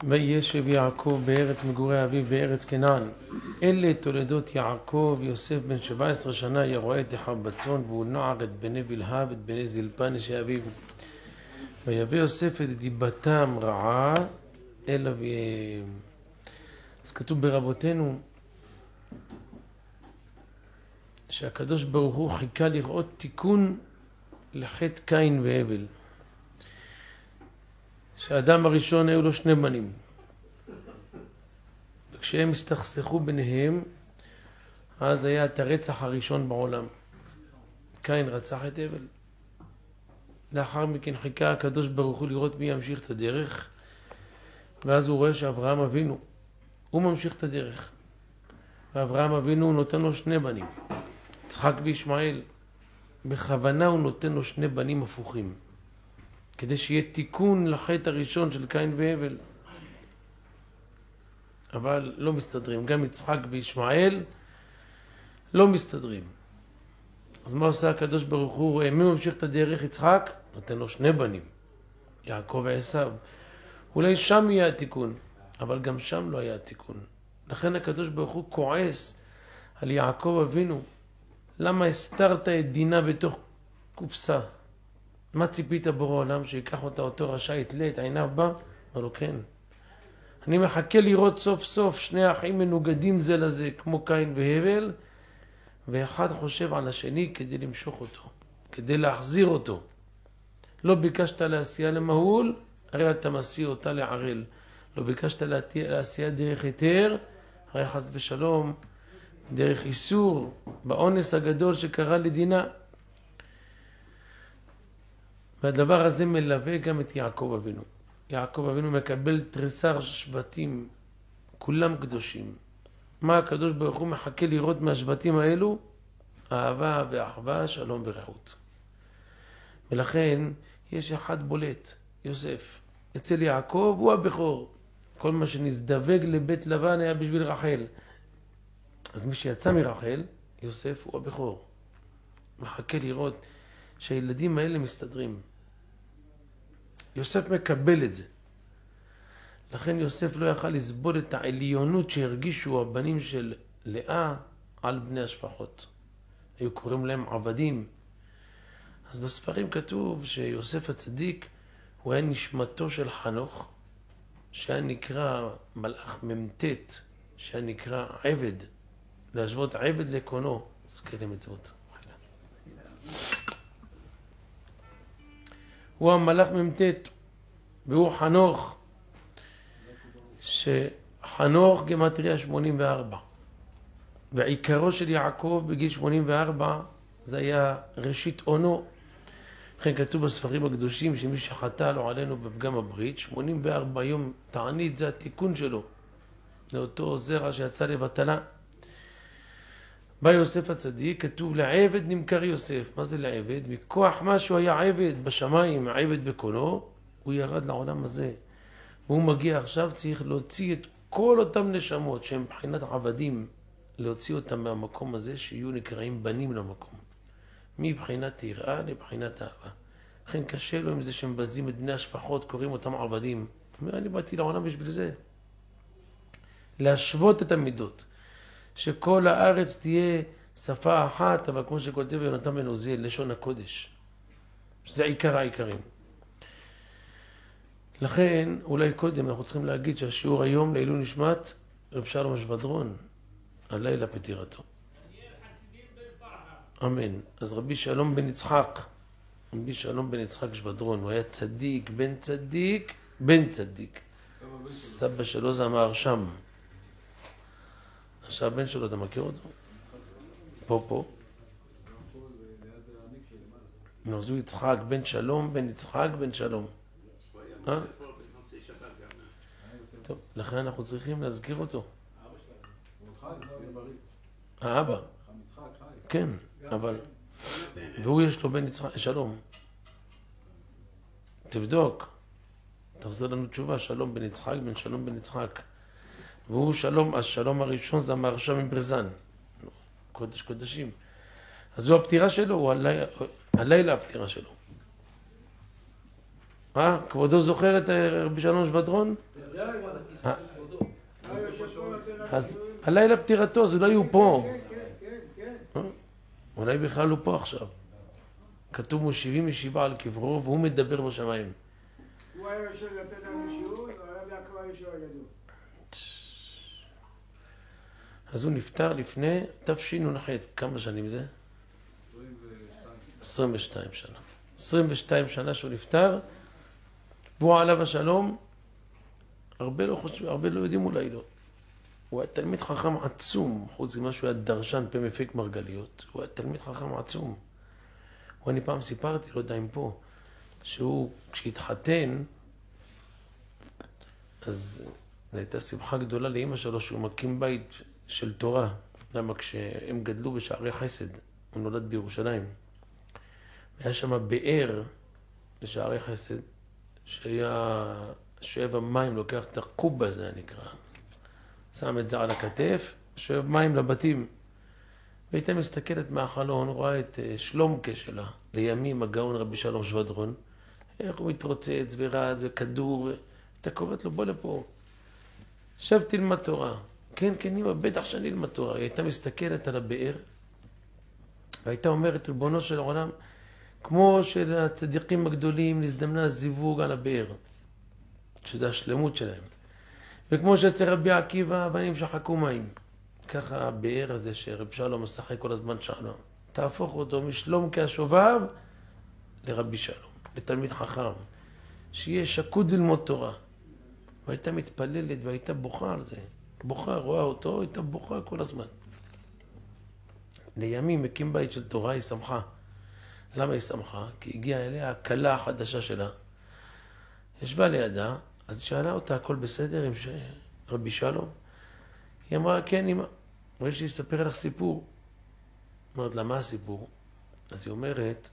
וישב יעקב בארץ מגורי אביו בארץ כנען. אלה תולדות יעקב. יוסף בן 17 שנה ירועה את אחיו בצאן, והוא נער את בני בלהה ואת בני זלפה נשי אביו. ויבא יוסף את דיבתם רעה אל אביהם. אז כתוב ברבותינו שהקדוש ברוך הוא חיכה לראות תיקון לחטא קין והבל. שהאדם הראשון היו לו 2 בנים, וכשהם הסתכסכו ביניהם, אז היה את הרצח הראשון בעולם. קין רצח את הבל. לאחר מכן חיכה הקדוש ברוך הוא לראות מי ימשיך את הדרך, ואז הוא רואה שאברהם אבינו הוא ממשיך את הדרך. ואברהם אבינו נותן לו 2 בנים, יצחק וישמעאל. בכוונה הוא נותן לו 2 בנים הפוכים, כדי שיהיה תיקון לחטא הראשון של קין והבל. אבל לא מסתדרים, גם יצחק וישמעאל לא מסתדרים. אז מה עושה הקדוש ברוך הוא? מי ממשיך את הדרך? יצחק נותן לו 2 בנים, יעקב ועשיו. אולי שם יהיה התיקון, אבל גם שם לא היה התיקון. לכן הקדוש ברוך הוא כועס על יעקב אבינו. למה הסתרת את דינה בתוך קופסה? מה ציפית בורא עולם? שיקח אותה אותו רשע, יתלה את עיניו בה? אמר לו כן. אני מחכה לראות סוף סוף 2 אחים מנוגדים זה לזה, כמו קין והבל, ואחד חושב על השני כדי למשוך אותו, כדי להחזיר אותו. לא ביקשת לעשייה למהול, הרי אתה מסיא אותה לערל. לא ביקשת לעשייה דרך היתר, הרי חס ושלום דרך איסור, באונס הגדול שקרה לדינה. והדבר הזה מלווה גם את יעקב אבינו. יעקב אבינו מקבל תריסר שבטים, כולם קדושים. מה הקדוש ברוך הוא מחכה לראות מהשבטים האלו? אהבה ואחווה, שלום ורעות. ולכן יש אחד בולט, יוסף. אצל יעקב הוא הבכור. כל מה שנזדווג לבית לבן היה בשביל רחל. אז מי שיצא מרחל, יוסף הוא הבכור. מחכה לראות שהילדים האלה מסתדרים. יוסף מקבל את זה. לכן יוסף לא יכל לסבול את העליונות שהרגישו הבנים של לאה על בני השפחות. היו קוראים להם עבדים. אז בספרים כתוב שיוסף הצדיק הוא היה נשמתו של חנוך, שהיה נקרא מלאך ממתת, שהיה נקרא עבד, להשוות עבד לקונו, זכרי מצוות. הוא המלאך ממתת, והוא חנוך, שחנוך גמטריה 84. ועיקרו של יעקב בגיל 84 זה היה ראשית עונו. לכן כתוב בספרים הקדושים שמי שחטא לו עלינו בפגם הברית, 84 יום תענית זה התיקון שלו, לאותו זרע שיצא לבטלה. בא יוסף הצדיק, כתוב לעבד נמכר יוסף. מה זה לעבד? מכוח מה שהוא היה עבד בשמיים, עבד בקונו, הוא ירד לעולם הזה. והוא מגיע עכשיו, צריך להוציא את כל אותם נשמות שהם מבחינת עבדים, להוציא אותם מהמקום הזה, שיהיו נקראים בנים למקום. מבחינת יראה לבחינת אהבה. לכן קשה לו עם זה שהם בזים את בני השפחות, קוראים אותם עבדים. הוא אומר, אני באתי לעולם בשביל זה. להשוות את המידות. שכל הארץ תהיה שפה אחת, אבל כמו שכותב יונתן בן עוזיאל, לשון הקודש. שזה עיקר העיקרים. לכן, אולי קודם אנחנו צריכים להגיד שהשיעור היום לעילוי נשמת רב שלום שבדרון, הלילה פטירתו. אמן. אז רבי שלום בן יצחק, רבי שלום בן יצחק שבדרון, הוא היה צדיק, בן צדיק, בן צדיק. סבא שלו זה המהרשם. עכשיו הבן שלו, אתה מכיר אותו? פה. נרזו יצחק, בן שלום, בן יצחק, בן שלום. טוב, לכן אנחנו צריכים להזכיר אותו. האבא. כן, אבל... והוא יש לו בן יצחק, שלום. תבדוק. תחזיר לנו תשובה, שלום בן יצחק, בן שלום בן יצחק. והוא שלום, השלום הראשון זה המהרשם מברזן. קודש קודשים. אז זו הפטירה שלו, הוא הלילה הפטירה שלו. כבודו זוכר את רבי שלום שבדרון? אז הלילה פטירתו, אז אולי הוא פה. כן. אולי בכלל הוא פה עכשיו. כתוב הוא 77 על קברו, והוא מדבר בשמיים. הוא היה יושב לתת לנו שיעור, הוא היה בהקרבה ישוע על ידו. אז הוא נפטר לפני תשנ"ח, כמה שנים זה? 22 שנה. 22 שנה שהוא נפטר, והוא עליו השלום, הרבה לא יודעים אולי לא. הוא היה תלמיד חכם עצום, חוץ ממה שהוא היה דרשן פה מפיק מרגליות, הוא היה תלמיד חכם עצום. אני פעם סיפרתי, לא יודע אם פה, שהוא כשהתחתן, אז זו הייתה שמחה גדולה לאמא שלו שהוא מקים בית של תורה. למה כשהם גדלו בשערי חסד, הוא נולד בירושלים. היה שם באר לשערי חסד, שהיה שואב המים, לוקח את הקוב הזה נקרא, שם את זה על הכתף, שואב מים לבתים. והייתה מסתכלת מהחלון, רואה את שלומקה שלה, לימים הגאון רבי שלום שבדרון, איך הוא מתרוצץ ורץ וכדור, אתה קוראת לו בוא לפה, שב תלמד תורה. כן, אמא, בטח שאני אלמד תורה. היא הייתה מסתכלת על הבאר, והייתה אומרת, ריבונו של העולם, כמו שלצדיקים הגדולים נזדמנה זיווג על הבאר, שזה השלמות שלהם. וכמו שאצל רבי עקיבא, אבנים שחקו מים. ככה הבאר הזה שרב שלום משחק כל הזמן שלום, תהפוך אותו משלום כהשובב לרבי שלום, לתלמיד חכם, שיהיה שקוד ללמוד תורה. והייתה מתפללת והייתה בוכה על זה. בוכה, רואה אותו, הייתה בוכה כל הזמן. לימים מקים בית של תורה, היא שמחה. למה היא שמחה? כי הגיעה אליה הכלה החדשה שלה. ישבה לידה, אז שאלה אותה, הכל בסדר עם רבי שלום? היא אמרה, כן אמא, רואה שיספר לך סיפור. אמרת לה, מה הסיפור? אז היא אומרת,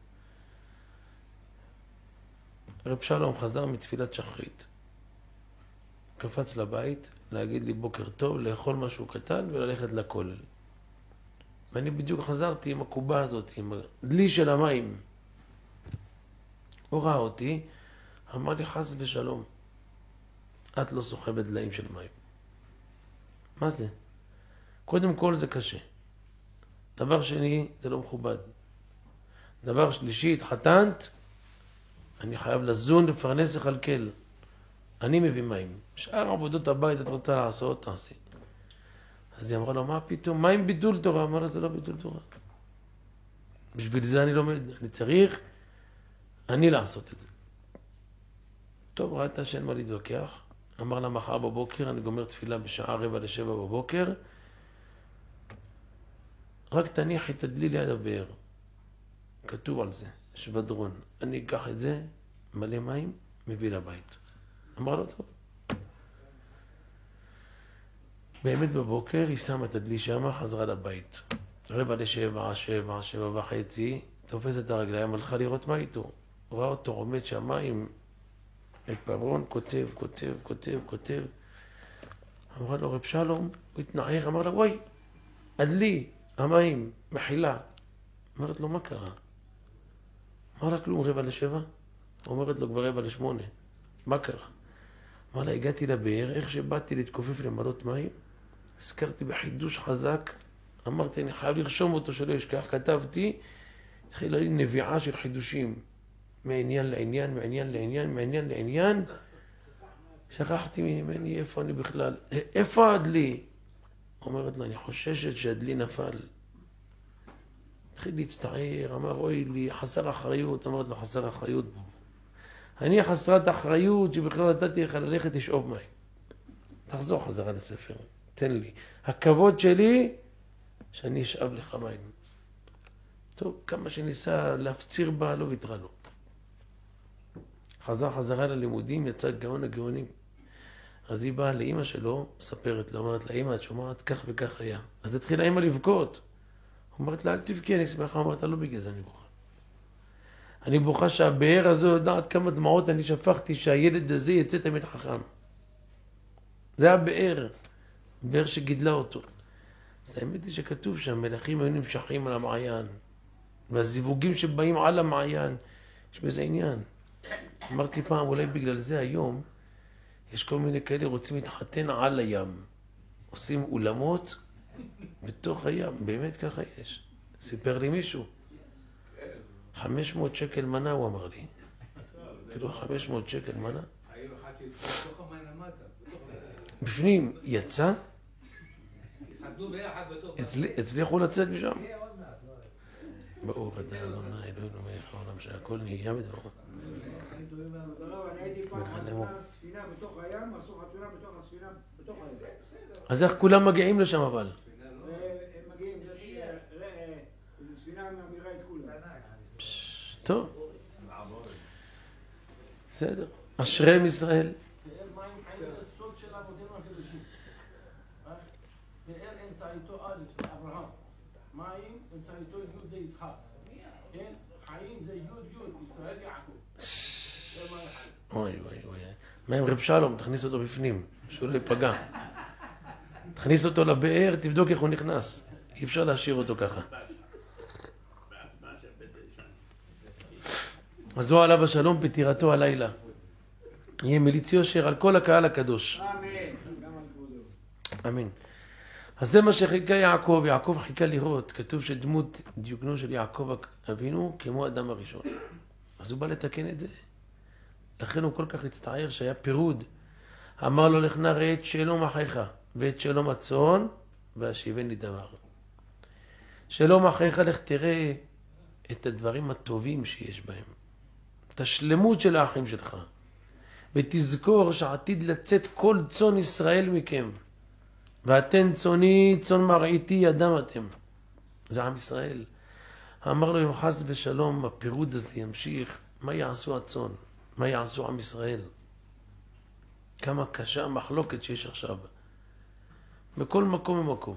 רב שלום חזר מתפילת שחרית. קפץ לבית, להגיד לי בוקר טוב, לאכול משהו קטן וללכת לכולל. ואני בדיוק חזרתי עם הקובה הזאת, עם הדלי של המים. הוא ראה אותי, אמר לי חס ושלום, את לא סוחבת דליים של מים. מה זה? קודם כל זה קשה. דבר שני, זה לא מכובד. דבר שלישי, התחתנת, אני חייב לזון, לפרנס לכלכל. אני מביא מים. שאר עבודות הבית את רוצה לעשות, תעשי. אז היא אמרה לו, מה פתאום? מה עם ביטול תורה? אמר לה, זה לא ביטול תורה. בשביל זה אני לומד. אני צריך, אני לעשות את זה. טוב, ראית שאין מה להתווכח. אמר לה, מחר בבוקר, אני גומר תפילה בשעה 6:45 בבוקר, רק תניחי את הדלי ליד הבאר. כתוב על זה, שבדרון. אני אקח את זה, מלא מים, מביא לבית. אמר לו, טוב. באמת בבוקר היא שמה את הדלי שמה, חזרה לבית. 6:45, 7:30, תופסת את הרגליים, הלכה לראות מה איתו. רואה אותו עומד שמה עם עיפרון, כותב. אמרה לו, רב שלום, הוא התנער, אמר לה, וואי, הדלי, המים, מחילה. אמרת לו, מה קרה? אמר לה, כלום, 6:45. אומרת לו, כבר 7:45. מה קרה? אמר לה, הגעתי לבאר, איך שבאתי להתכופף למלות מים, הזכרתי בחידוש חזק, אמרתי, אני חייב לרשום אותו שלא ישכח, כתבתי, התחילה לי נביעה של חידושים, מעניין לעניין, שכחתי ממני איפה אני בכלל, איפה הדלי? אומרת לה, אני חוששת שהדלי נפל. התחיל להצטער, אמר, אוי לי, חסר אחריות, אמרת לו, חסר אחריות. אני חסרת אחריות שבכלל נתתי לך ללכת לשאוב מים. תחזור חזרה לספר, תן לי. הכבוד שלי, שאני אשאב לך מים. טוב, כמה שניסה להפציר בה, לא ויתרה לו. חזרה ללימודים, יצא גאון הגאונים. אז היא באה לאמא שלו, מספרת לו, אומרת לה, אמא, את שומעת, כך וכך היה. אז התחילה אמא לבכות. אומרת לה, אל תבכי, אני שמחה. אומרת לה, לא בגלל זה אני בוכה. אני בוכה שהבאר הזו יודעת כמה דמעות אני שפכתי שהילד הזה יצא תמיד חכם. זה הבאר, באר שגידלה אותו. אז האמת היא שכתוב שהמלאכים היו נמשכים על המעיין, והזיווגים שבאים על המעיין, יש בזה עניין. אמרתי פעם, אולי בגלל זה היום, יש כל מיני כאלה רוצים להתחתן על הים. עושים אולמות בתוך הים, באמת ככה יש. סיפר לי מישהו. 500 שקל מנה, הוא אמר לי. תראו, 500 שקל מנה. בפנים יצא, הצליחו לצאת משם. ברוך אתה ה' אלוהינו מלך העולם שהכל נהיה בדברו. אני הייתי פעם ספינה בתוך הים, עשו חתונה בתוך הספינה, בתוך הים. אז איך כולם מגיעים לשם אבל? הם מגיעים, יש איזו ספינה מעבירה את כולם. טוב. בסדר. אשרי עם ישראל. באר מים חיים זה סוד של אבותינו הקדושים. באר אמצעיתו א' זה אברהם. מים אמצעיתו י' זה יצחק. כן? חיים זה י' ישראל יעקב. אוי אוי אוי. מה עם רב שלום? תכניס אותו בפנים, שהוא לא ייפגע. תכניס אותו לבאר, תבדוק איך הוא נכנס. אי אפשר להשאיר אותו ככה. אז הוא עליו השלום פטירתו הלילה. יהיה מליץ יושר על כל הקהל הקדוש. אמן. גם על כבודו. אמן. אז זה מה שחיכה יעקב. יעקב חיכה לראות. כתוב שדמות דיוקנו של יעקב אבינו כמו אדם הראשון. אז הוא בא לתקן את זה. לכן הוא כל כך הצטער שהיה פירוד. אמר לו לך נא ראה את שלום אחיך ואת שלום הצאן והשיבני דבר. שלום אחיך לך תראה את הדברים הטובים שיש בהם. את השלמות של האחים שלך. ותזכור שעתיד לצאת כל צאן ישראל מכם. ואתן צאני צאן מרעיתי ידם אתם. זה עם ישראל. אמר לו אם חס ושלום הפירוד הזה ימשיך, מה יעשו הצאן? מה יעשו עם ישראל? כמה קשה המחלוקת שיש עכשיו. בכל מקום ומקום.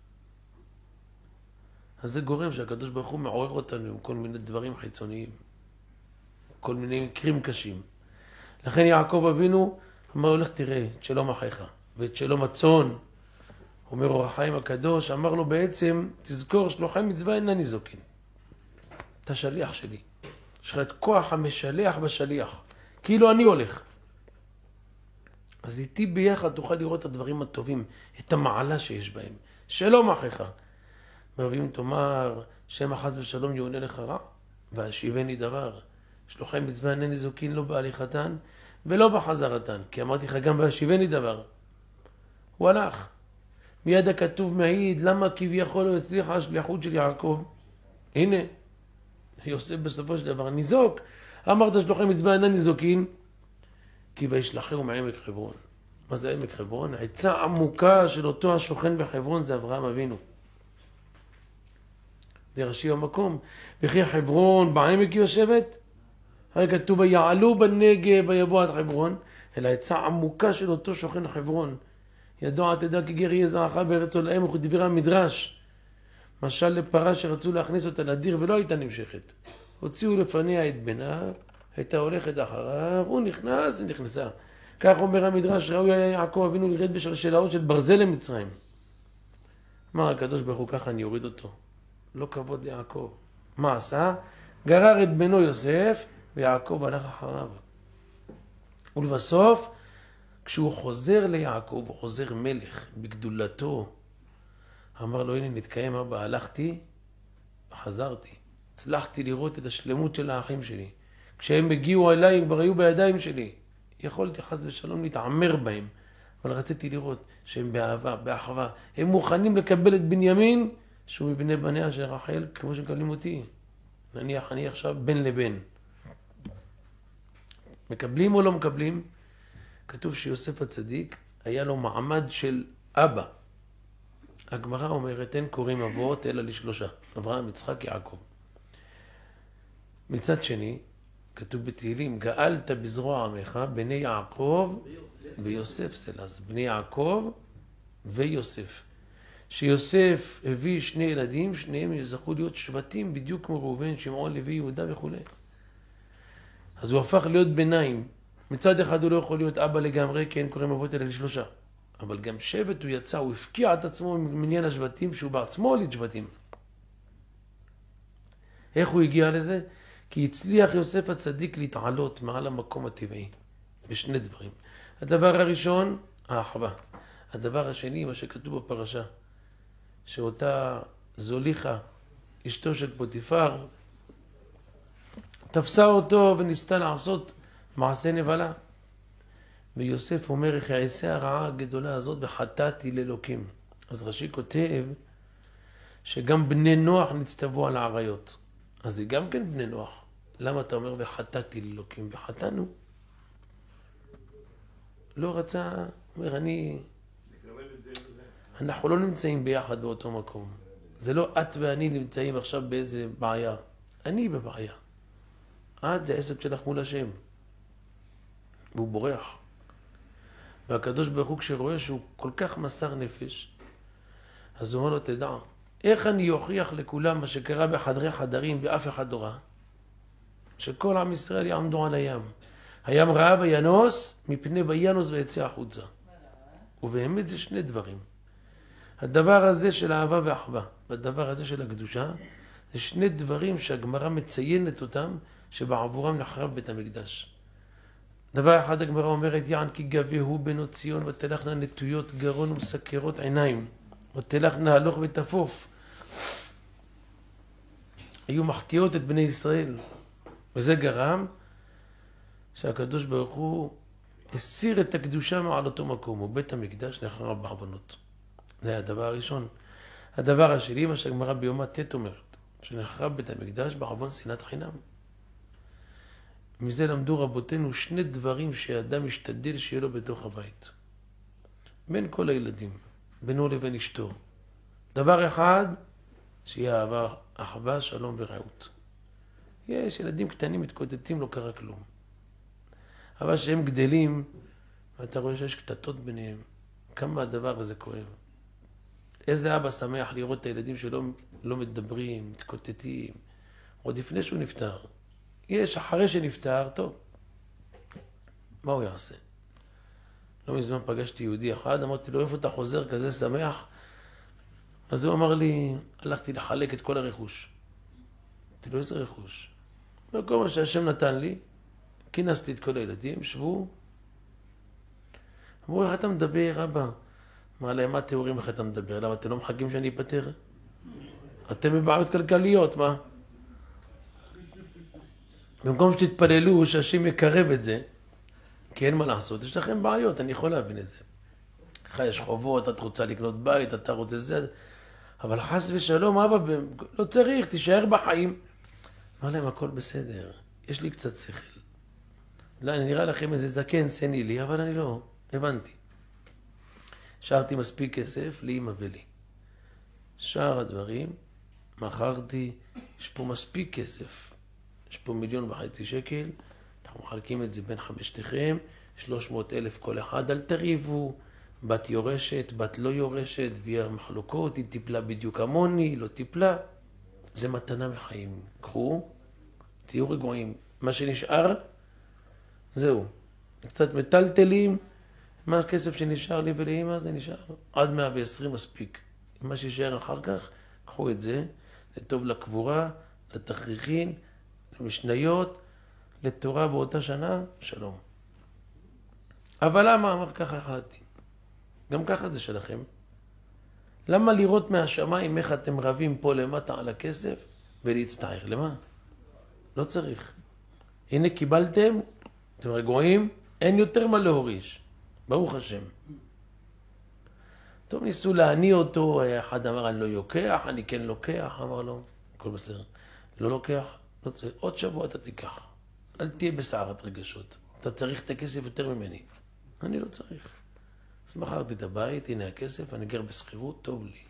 אז זה גורם שהקדוש ברוך הוא מעורר אותנו עם כל מיני דברים חיצוניים. כל מיני מקרים קשים. לכן יעקב אבינו אמר הולך תראה את שלום אחיך ואת שלום הצאן. אומר אור החיים הקדוש, אמר לו בעצם תזכור שלוחי מצווה אינה ניזוקין. אתה שליח שלי. יש לך את כוח המשלח בשליח. כאילו אני הולך. אז איתי ביחד תוכל לראות את הדברים הטובים, את המעלה שיש בהם. שלום אחיך. ואם תאמר שם חס ושלום יעונה לך רע, והשיבני דבר. שלוחי מצווה אינה ניזוקין לא בהליכתן ולא בחזרתן. כי אמרתי לך גם והשיבני דבר. הוא הלך. מיד הכתוב מעיד למה כביכול לא הצליחה השליחות של יעקב. הנה. יוסף בסופו של דבר ניזוק. אמרת שלוחי מצווה אינה ניזוקין. כי וישלחהו מעמק חברון. מה זה עמק חברון? העצה עמוקה של אותו השוכן בחברון זה אברהם אבינו. זה ראשי המקום. וכי חברון בעמק יושבת? הרי כתוב ויעלו בנגב ויבוא עד חברון. אלא העצה עמוקה של אותו שוכן חברון. ידוע תדע כי גר יהיה זרעך בארץ עולהם וכי דברי המדרש. משל לפרה שרצו להכניס אותה לדיר ולא הייתה נמשכת. הוציאו לפניה את בנה, הייתה הולכת אחריו, הוא נכנס, היא נכנסה. כך אומר המדרש, ראוי היה יעקב אבינו לרד בשלשלאות של ברזל למצרים. מה הקדוש ברוך הוא ככה אני אוריד אותו? לא כבוד ליעקב. מה עשה? גרר את בנו יוסף ויעקב הלך אחריו. ולבסוף, כשהוא חוזר ליעקב, הוא חוזר מלך בגדולתו. אמר לו הנה נתקיים אבא, הלכתי, חזרתי. הצלחתי לראות את השלמות של האחים שלי. כשהם הגיעו אליי, הם כבר היו בידיים שלי. יכולתי חס ושלום להתעמר בהם, אבל רציתי לראות שהם באהבה, באחווה. הם מוכנים לקבל את בנימין, שהוא מבני בניה של רחל, כמו שמקבלים אותי. נניח, אני עכשיו בן לבן. מקבלים או לא מקבלים? כתוב שיוסף הצדיק היה לו מעמד של אבא. הגמרא אומרת, אין קוראים אבות אלא לשלושה. אברהם, יצחק, יעקב. מצד שני, כתוב בתהילים, גאלת בזרוע עמך, בני יעקב ויוסף סלס. בני יעקב ויוסף. שיוסף הביא שני ילדים, שניהם יזכו להיות שבטים, בדיוק כמו ראובן, שמעון, לוי, יהודה וכו'. אז הוא הפך להיות ביניים. מצד אחד הוא לא יכול להיות אבא לגמרי, כי אין קוראים אבות אלא לשלושה. אבל גם שבט הוא יצא, הוא הפקיע את עצמו ממניין השבטים, שהוא בעצמו הוליד שבטים. איך הוא הגיע לזה? כי הצליח יוסף הצדיק להתעלות מעל המקום הטבעי. בשני דברים. הדבר הראשון, האחווה. הדבר השני, מה שכתוב בפרשה, שאותה זוליכה, אשתו של פוטיפר, תפסה אותו וניסתה לעשות מעשה נבלה. ויוסף אומר, איך אעשה הרעה הגדולה הזאת וחטאתי לאלוקים. אז רש"י כותב שגם בני נוח נצטוו על העריות. אז זה גם כן בני נוח. למה אתה אומר וחטאתי לאלוקים? וחטאנו. לא רצה, אומר אנחנו לא נמצאים ביחד באותו מקום. זה לא את ואני נמצאים עכשיו באיזה בעיה. אני בבעיה. את זה עסק שלך מול השם. והוא בורח. והקדוש ברוך הוא כשרואה שהוא כל כך מסר נפש, אז הוא אומר לו, תדע, איך אני אוכיח לכולם מה שקרה בחדרי חדרים ואף אחד לא ראה? שכל עם ישראל יעמדו על הים. הים ראה וינוס, מפני וינוס ויצא החוצה. ובאמת זה שני דברים. הדבר הזה של האהבה ואחווה, והדבר הזה של הקדושה, זה שני דברים שהגמרא מציינת אותם, שבעבורם נחרב בית המקדש. דבר אחד הגמרא אומרת, יען כי גבהו בנו ציון ותלכנה נטויות גרון ומסקרות עיניים, ותלכנה הלוך ותפוף. היו מחטיאות את בני ישראל, וזה גרם שהקדוש ברוך הוא הסיר את הקדושה מעל אותו מקום, ובית המקדש נחרב בעוונות. זה היה הדבר הראשון. הדבר השני, מה שהגמרא ביומא ט' אומרת, שנחרב בית המקדש בעוון שנאת חינם. מזה למדו רבותינו שני דברים שאדם משתדל שיהיה לו בתוך הבית. בין כל הילדים, בינו לבין אשתו. דבר אחד, שיהיה אהבה, אחווה, שלום ורעות. יש ילדים קטנים מתקוטטים, לא קרה כלום. אבל שהם גדלים, ואתה רואה שיש קטטות ביניהם, כמה הדבר הזה כואב. איזה אבא שמח לראות את הילדים שלא מדברים, מתקוטטים, עוד לפני שהוא נפטר. יש, אחרי שנפטר, טוב. מה הוא יעשה? לא מזמן פגשתי יהודי אחד, אמרתי לו, איפה אתה חוזר כזה שמח? אז הוא אמר לי, הלכתי לחלק את כל הרכוש. אמרתי לו, איזה רכוש? וכל מה שהשם נתן לי, כינסתי את כל הילדים, שבו. אמרו, איך אתה מדבר, אבא? אמר להם, מה תיאורים איך אתה מדבר? למה אתם לא מחכים שאני אפטר? אתם בבעיות כלכליות, מה? במקום שתתפללו שהשם יקרב את זה, כי אין מה לעשות, יש לכם בעיות, אני יכול להבין את זה. לך יש חובות, את רוצה לקנות בית, אתה רוצה זה, אבל חס ושלום, אבא, לא צריך, תישאר בחיים. אמר להם, הכל בסדר, יש לי קצת שכל. לא, אני נראה לכם איזה זקן, סני לי, אבל אני לא, הבנתי. שרתי מספיק כסף לאמא ולי. שאר הדברים, מכרתי, יש פה מספיק כסף. יש פה 1.5 מיליון שקל, אנחנו מחלקים את זה בין חמשתכם, 300,000 כל אחד, אל תריבו, בת יורשת, בת לא יורשת, ויהיה מחלוקות, היא טיפלה בדיוק כמוני, לא טיפלה. זה מתנה מחיים. קחו, תהיו רגועים. מה שנשאר, זהו. קצת מטלטלים, מה הכסף שנשאר לי ולאמא, זה נשאר. עד 120 מספיק. מה שישאר אחר כך, קחו את זה, זה טוב לקבורה, לתכריכין, למשניות, לתורה באותה שנה, שלום. אבל למה? אמר ככה החלטתי. גם ככה זה שלכם. למה לראות מהשמיים איך אתם רבים פה למטה על הכסף ולהצטער? למה? לא צריך. הנה קיבלתם, אתם רגועים, אין יותר מה להוריש. ברוך השם. טוב, ניסו להניע אותו, אחד אמר אני לא יוקח, אני כן לוקח, אמר לו, הכל בסדר. לא לוקח, לא צריך. עוד שבוע אתה תיקח. אל תהיה בסערת רגשות. אתה צריך את הכסף יותר ממני. אני לא צריך. אז מכרתי את הבית, הנה הכסף, אני גר בסחירות, טוב לי.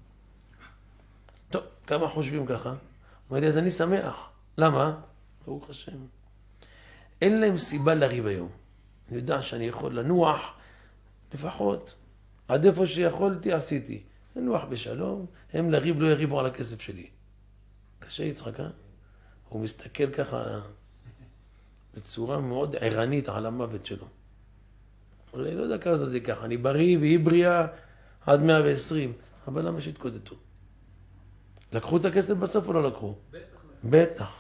טוב, כמה חושבים ככה? אומר לי, אז אני שמח. למה? ברוך השם. אין להם סיבה לריב היום. אני יודע שאני יכול לנוח, לפחות. עד איפה שיכולתי, עשיתי. לנוח בשלום, הם לריב לא יריבו על הכסף שלי. קשה יצחק, הוא מסתכל ככה בצורה מאוד ערנית על המוות שלו. אני לא יודע כמה זה ככה, אני בריא והיא בריאה עד 120, אבל למה שהתקודדו? לקחו את הכסף בסוף או לא לקחו? בטח.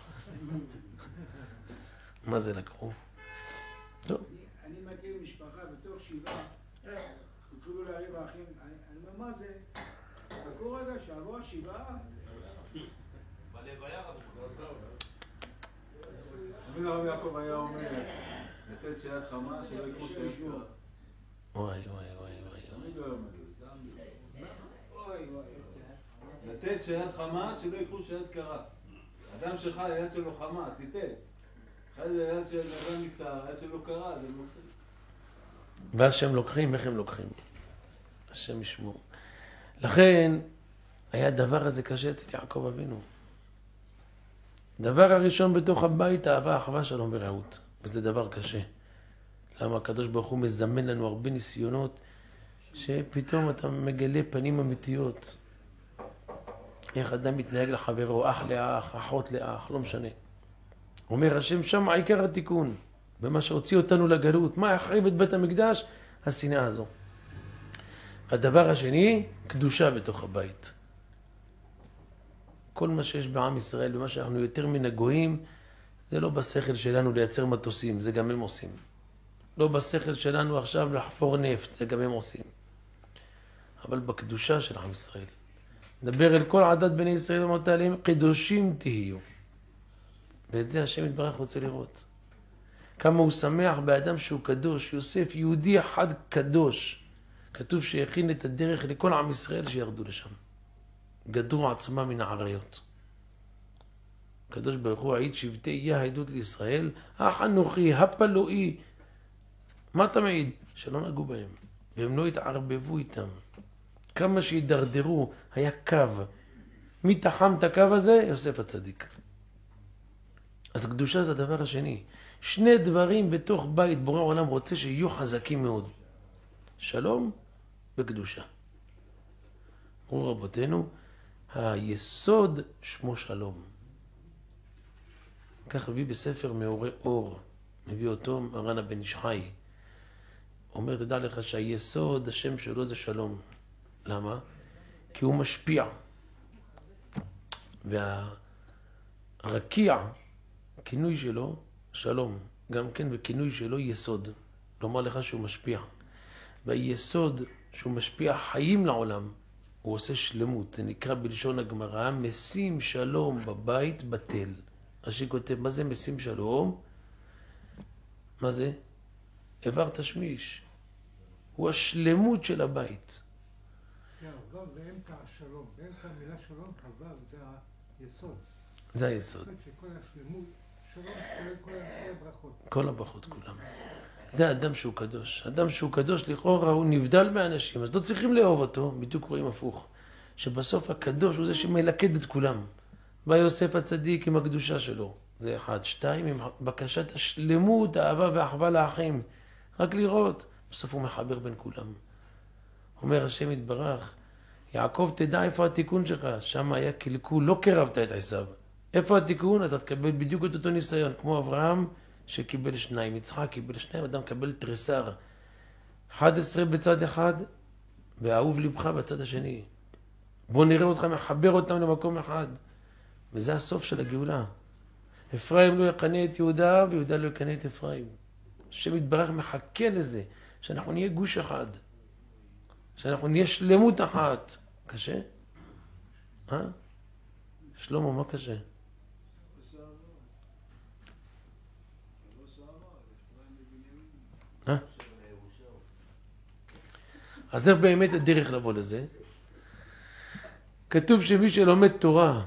מה זה לקחו? טוב. אני מכיר משפחה בתוך 7, התחילו להריב האחים, אני אומר מה זה? תקעו רגע, שעברו השבעה. בלוויה רבו. רבי הרב יעקב היה אומר, לתת שיד חמה שלא יקחו שיד קרה. וואי, וואי, וואי, וואי. תמיד לא אומר, סתם. אוי וואי. לתת שיד חמה שלא יקחו שיד קרה. אדם שלך, היד שלו חמה, תיתן. אחרי זה היד של אדם נפטר, היד שלו קרה, זה לא... ואז שהם לוקחים, איך הם לוקחים? השם ישמור. לכן, היה הדבר הזה קשה אצל יעקב אבינו. דבר הראשון בתוך הבית, אהבה, אחווה, שלום ורעות. וזה דבר קשה. למה הקדוש ברוך הוא מזמן לנו הרבה ניסיונות, שפתאום אתה מגלה פנים אמיתיות. איך אדם מתנהג לחברו, אח לאח, אחות לאח, לא משנה. אומר השם, שם העיקר התיקון. במה שהוציא אותנו לגלות. מה החריב את בית המקדש? השנאה הזו. הדבר השני, קדושה בתוך הבית. כל מה שיש בעם ישראל, במה שאנחנו יותר מן הגויים, זה לא בשכל שלנו לייצר מטוסים, זה גם הם עושים. לא בשכל שלנו עכשיו לחפור נפט, זה גם הם עושים. אבל בקדושה של עם ישראל. נדבר אל כל עדת בני ישראל ואמרת עליהם, קדושים תהיו. ואת זה השם יתברך רוצה לראות. כמה הוא שמח באדם שהוא קדוש, יוסף, יהודי אחד קדוש. כתוב שהכין את הדרך לכל עם ישראל שירדו לשם. גדרו עצמם מן העריות. הקדוש ברוך הוא העיד שבטי יהיה העדות לישראל, החנוכי, הפלואי. מה אתה מעיד? שלא נגעו בהם. והם לא התערבבו איתם. כמה שהידרדרו, היה קו. מי תחם את הקו הזה? יוסף הצדיק. אז קדושה זה הדבר השני. שני דברים בתוך בית, בורא עולם רוצה שיהיו חזקים מאוד. שלום וקדושה. אמרו רבותינו, היסוד שמו שלום. כך הביא בספר מאורי אור, מביא אותו מרן הבן איש חי. אומר, תדע לך שהיסוד, השם שלו זה שלום. למה? כי הוא משפיע. והרקיע, כינוי שלו, שלום. גם כן, וכינוי שלו יסוד. לומר לך שהוא משפיע. והיסוד שהוא משפיע חיים לעולם, הוא עושה שלמות. זה נקרא בלשון הגמרא, משים שלום בבית בטל. רש"י כותב, מה זה משים שלום? מה זה? איבר תשמיש. הוא השלמות של הבית. גם באמצע השלום, באמצע המילה שלום, חבב, זה היסוד. זה היסוד. שכל השלמות, שלום, כל הברכות. כל הברכות כולם. זה האדם שהוא קדוש. אדם שהוא קדוש לכאורה הוא נבדל מהאנשים, אז לא צריכים לאהוב אותו, בדיוק רואים הפוך. שבסוף הקדוש הוא זה שמלכד את כולם. בא יוסף הצדיק עם הקדושה שלו. זה אחד. שתיים, עם בקשת השלמות, האהבה והאחווה לאחים. רק לראות. בסוף הוא מחבר בין כולם. אומר השם יתברך, יעקב תדע איפה התיקון שלך. שם היה קלקול, לא קרבת את עשיו. איפה התיקון? אתה תקבל בדיוק את אותו ניסיון. כמו אברהם שקיבל 2, יצחק קיבל 2, אדם קבל תריסר. 11 בצד אחד, ואהוב לבך בצד השני. בוא נראה אותך מחבר אותם למקום אחד. וזה הסוף של הגאולה. אפרים לא יקנה את יהודה, ויהודה לא יקנה את אפרים. השם יתברך מחכה לזה, שאנחנו נהיה גוש אחד. שאנחנו נהיה שלמות אחת. קשה? שלמה, מה קשה? אז איך באמת הדרך לבוא לזה? כתוב שמי שלומד תורה,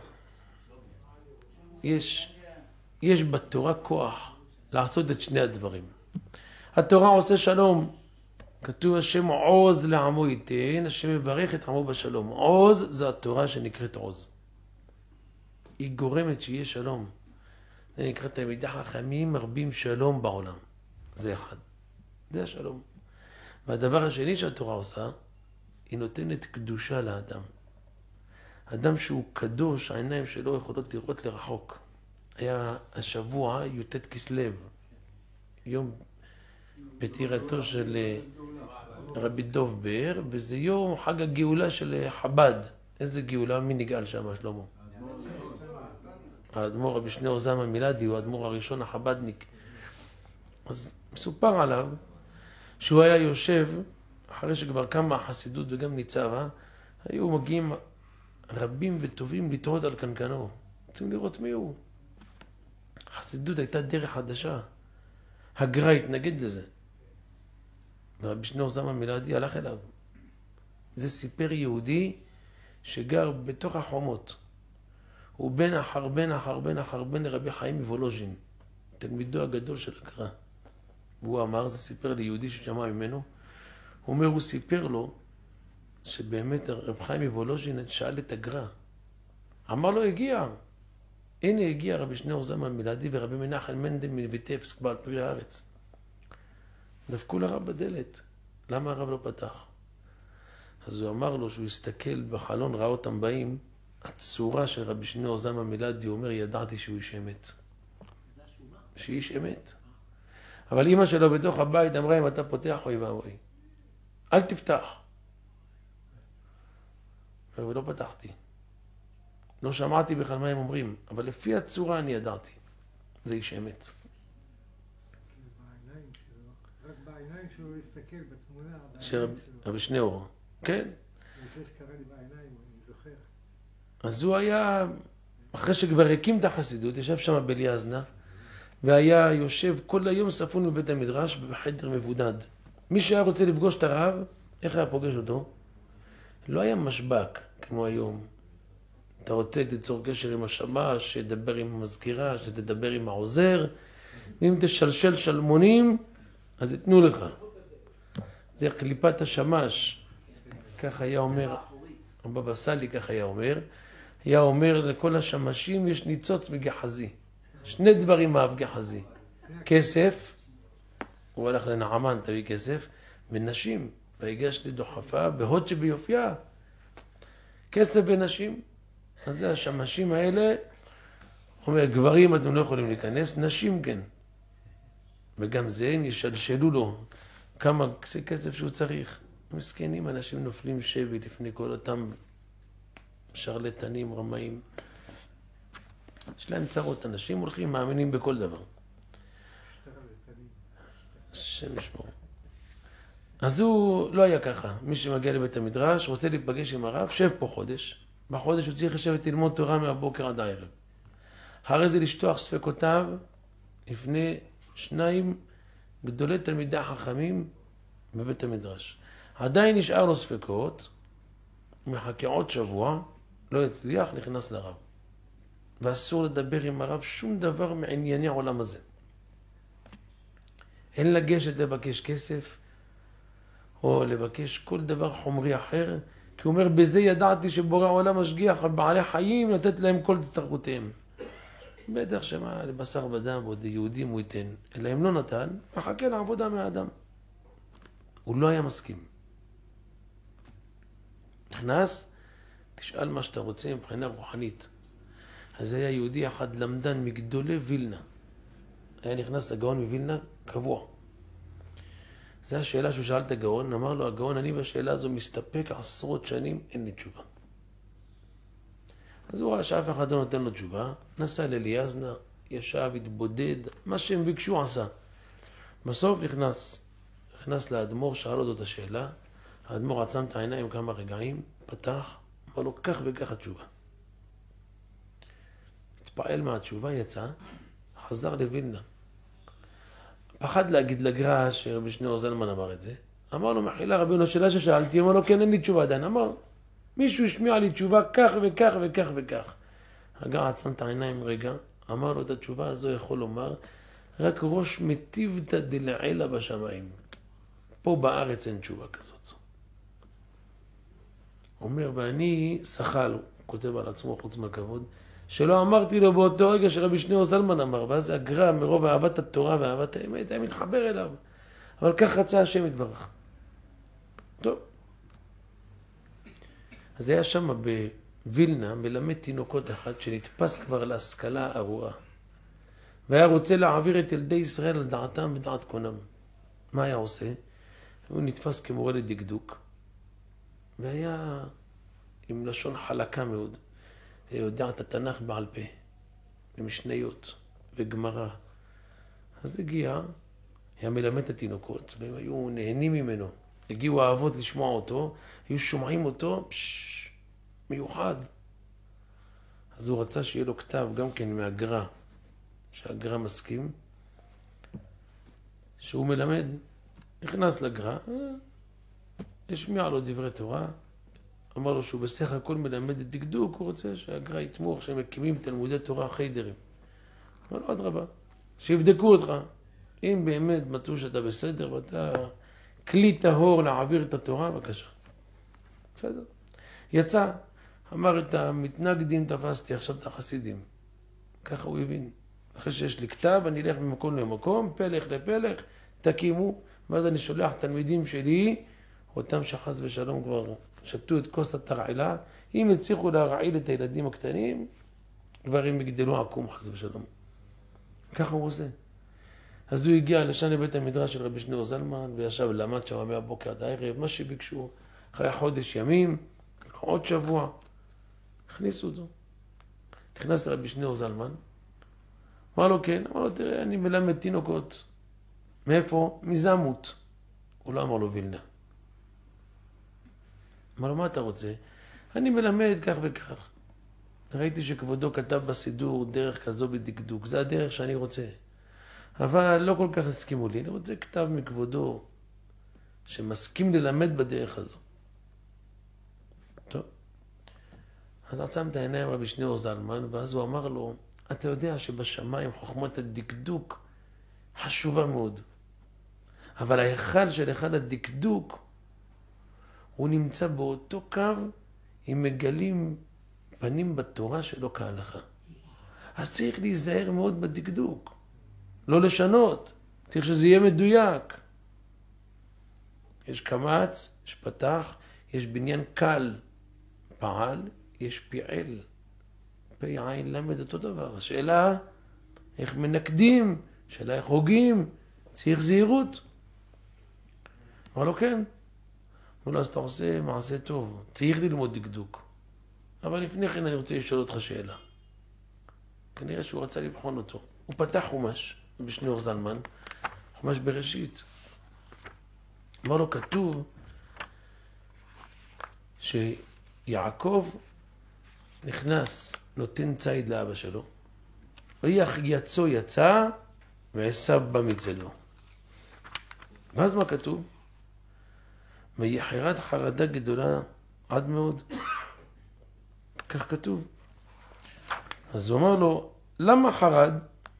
יש בתורה כוח לעשות את שני הדברים. התורה עושה שלום. כתוב השם עוז לעמו ייתן, השם מברך את עמו בשלום. עוז זו התורה שנקראת עוז. היא גורמת שיהיה שלום. זה נקרא תלמידי חכמים מרבים שלום בעולם. זה אחד. זה השלום. והדבר השני שהתורה עושה, היא נותנת קדושה לאדם. אדם שהוא קדוש, העיניים שלו יכולות לראות לרחוק. היה השבוע י"ט כסלו, יום פטירתו של רבי דוב באר, וזה יום חג הגאולה של חב"ד. איזה גאולה? מי נגאל שם, שלמה? האדמו"ר רבי שניאור זלמן מילדי, הוא האדמו"ר הראשון החב"דניק. אז מסופר עליו שהוא היה יושב אחרי שכבר קמה החסידות וגם ניצבה, היו מגיעים רבים וטובים לתהות על קנקנו. רוצים לראות מי הוא. החסידות הייתה דרך חדשה. הגר"א התנגד לזה. ורבי שניאור זלמן מלאדי הלך אליו. זה סיפר יהודי שגר בתוך החומות. הוא בן אחר בן לרבי חיים מוולוז'ין, תלמידו הגדול של הגר"א. והוא אמר, זה סיפר ליהודי ששמע ממנו, הוא אומר, הוא סיפר לו שבאמת רבי חיים מוולוז'ין שאל את הגר"א. אמר לו, הגיע. הנה הגיע רבי שניאור זלמן מלאדי ורבי מנחם מנדל מויטבסק בעל פרי הארץ. דפקו לרב בדלת. למה הרב לא פתח? אז הוא אמר לו שהוא הסתכל בחלון, ראה אותם באים, הצורה של רבי שניאור זלמן מלאדי, הוא אומר, ידעתי שהוא איש אמת. שאיש אמת. אבל אמא שלו בתוך הבית אמרה, אם אתה פותח, אוי ואבוי. אל תפתח. ולא פתחתי. לא שמעתי בכלל מה הם אומרים, אבל לפי הצורה אני ידעתי. זה איש אמת. רק בעיניים שלו להסתכל בתמונה. של רבי שניאור. כן. זה שקרה לי בעיניים, אני זוכר. אז הוא היה, אחרי שכבר הקים את החסידות, ישב שם בליאזנה, והיה יושב כל היום ספון בבית המדרש בחדר מבודד. מי שהיה רוצה לפגוש את הרב, איך היה פוגש אותו? לא היה משבק כמו היום. אתה רוצה ליצור קשר עם השמש, שתדבר עם המזכירה, שתדבר עם העוזר, ואם תשלשל שלמונים, אז יתנו לך. זה קליפת השמש. כך היה אומר, הבבא סאלי כך היה אומר לכל השמשים יש ניצוץ מגחזי. שני דברים מאהב גחזי. כסף, הוא הלך לנעמן, תביא כסף, ונשים, והגיש לי דוחפה, בהוד שביופייה. כסף ונשים. אז זה השמשים האלה, אומר, גברים אתם לא יכולים להיכנס, נשים כן. וגם זה הם ישלשלו לו כמה כסף שהוא צריך. מסכנים, אנשים נופלים שבי לפני כל אותם שרלטנים, רמאים. יש להם צרות, אנשים הולכים, מאמינים בכל דבר. השם ישמור. אז הוא לא היה ככה. מי שמגיע לבית המדרש, רוצה להיפגש עם הרב, שב פה חודש. בחודש הוא צריך לשבת ללמוד תורה מהבוקר עד הערב. אחרי זה לשטוח ספקותיו לפני שניים גדולי תלמידי החכמים בבית המדרש. עדיין נשאר לו ספקות, מחכה עוד שבוע, לא יצליח, נכנס לרב. ואסור לדבר עם הרב שום דבר מענייני העולם הזה. אין לגשת לבקש כסף, או לבקש כל דבר חומרי אחר, כי הוא אומר, בזה ידעתי שבורא העולם משגיח על בעלי חיים, לתת להם כל צטרכותיהם. בטח שמה, לבשר ודם, ועוד יהודים הוא ייתן. אלא אם לא נתן, מחכה לעבודה מהאדם. הוא לא היה מסכים. נכנס, תשאל מה שאתה רוצה מבחינה רוחנית. אז היה יהודי אחד למדן מגדולי וילנה. היה נכנס הגאון מווילנה קבוע. זו השאלה שהוא שאל את הגאון, אמר לו, הגאון, אני בשאלה הזו מסתפק עשרות שנים, אין לי תשובה. אז הוא ראה שאף אחד לא נותן לו תשובה, נסע לליאזנה, ישב, התבודד, מה שהם ביקשו עשה. בסוף נכנס לאדמו"ר, שאל אותו את השאלה, האדמו"ר עצם את העיניים כמה רגעים, פתח, אמר לו, כך וכך התשובה. התפעל מהתשובה, יצא, חזר לווילנה. פחד להגיד לגר"א שרבי שניאור זלמן אמר את זה. אמר לו, מחילה רבינו, שאלה ששאלתי, אמר לו, כן, אין לי תשובה עדיין. אמר, מישהו השמיע לי תשובה כך וכך וכך וכך. הגר"א עצם את העיניים רגע, אמר לו את התשובה הזו יכול לומר, רק ראש מטיבתא דלעילא בשמיים. פה בארץ אין תשובה כזאת. הוא אומר, ואני שחל, הוא כותב על עצמו חוץ מהכבוד, שלא אמרתי לו באותו רגע שרבי שניאור זלמן אמר, ואז הגר"א מרוב אהבת התורה ואהבת האמת היה מתחבר אליו. אבל כך רצה השם יתברך. טוב. אז היה שם בווילנה מלמד תינוקות אחד שנתפס כבר להשכלה ארורה. והיה רוצה להעביר את ילדי ישראל על דעתם ודעת קונם. מה היה עושה? הוא נתפס כמורה לדקדוק. והיה עם לשון חלקה מאוד. יודע את התנ"ך בעל פה, ומשניות, וגמרא. אז הגיע, היה מלמד את התינוקות, והם היו נהנים ממנו. הגיעו האבות לשמוע אותו, היו שומעים אותו, מיוחד. אז הוא רצה שיהיה לו כתב גם כן מהגר"א, שהגר"א מסכים, שהוא מלמד, נכנס לגר"א, השמיע לו דברי תורה, אמר לו שהוא בסך הכל מלמד את דקדוק, הוא רוצה שהגר"א יתמוך, שהם מקימים תלמודי תורה חיידרים. אמר לו, אדרבה, שיבדקו אותך, אם באמת מצאו שאתה בסדר ואתה כלי טהור להעביר את התורה, בבקשה. בסדר. יצא, אמר את המתנגדים תפסתי, עכשיו את החסידים. ככה הוא הבין. אחרי שיש לי כתב, אני אלך ממקום למקום, פלך לפלך, תקימו, ואז אני שולח תלמידים שלי, אותם שחס ושלום כבר שתו את כוס התרעילה, אם יצליחו להרעיל את הילדים הקטנים, כבר הם יגדלו עקום חס ושלום. ככה הוא עושה. אז הוא הגיע לשם לבית המדרש של רבי שניאור זלמן, וישב ולמד שם מהבוקר עד הערב, מה שביקשו, אחרי חודש ימים, עוד שבוע, הכניסו אותו. נכנס לרבי שניאור זלמן, אמר לו כן, אמר לו תראה, אני מלמד תינוקות. מאיפה? מזמות. הוא לא אמר לו וילנה. אמר לו, מה אתה רוצה? אני מלמד כך וכך. ראיתי שכבודו כתב בסידור דרך כזו בדקדוק, זה הדרך שאני רוצה. אבל לא כל כך הסכימו לי, אני רוצה כתב מכבודו שמסכים ללמד בדרך הזו. טוב. אז עצם את העיניים רבי שניאור זלמן, ואז הוא אמר לו, אתה יודע שבשמיים חוכמת הדקדוק חשובה מאוד. אבל ההיכל של אחד הדקדוק, הוא נמצא באותו קו, אם מגלים פנים בתורה שלו כהלכה. אז צריך להיזהר מאוד בדקדוק. לא לשנות, צריך שזה יהיה מדויק. יש קמץ, יש פתח, יש בניין קל, פעל, יש פיעל. פי עין למד אותו דבר. השאלה, איך מנקדים, שאלה איך הוגים, צריך זהירות. אמר לו כן. אמר לו, אז אתה עושה מעשה טוב, צריך ללמוד דקדוק. אבל לפני כן אני רוצה לשאול אותך שאלה. כנראה שהוא רצה לבחון אותו. הוא פתח חומש, רבי שניאור זלמן, חומש בראשית. אמר לו, כתוב שיעקב נכנס, נותן ציד לאבא שלו, ויחייצו יצא, ועשיו בא מצדו. ואז מה כתוב? ויחרד חרדה גדולה עד מאוד. כך כתוב. אז הוא אמר לו, למה חרד?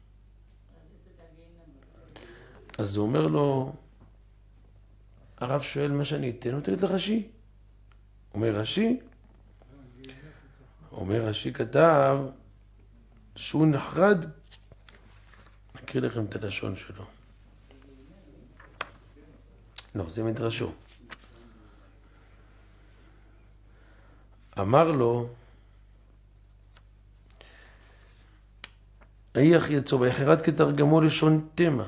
אז הוא אומר לו, הרב שואל מה שאני אתן, הוא תגיד לרש"י. אומר רש"י? אומר רש"י כתב שהוא נחרד, נקריא לכם את הלשון שלו. לא, זה מדרשו. אמר לו, אייך יצא ויחרד כתרגמו לשון תמה.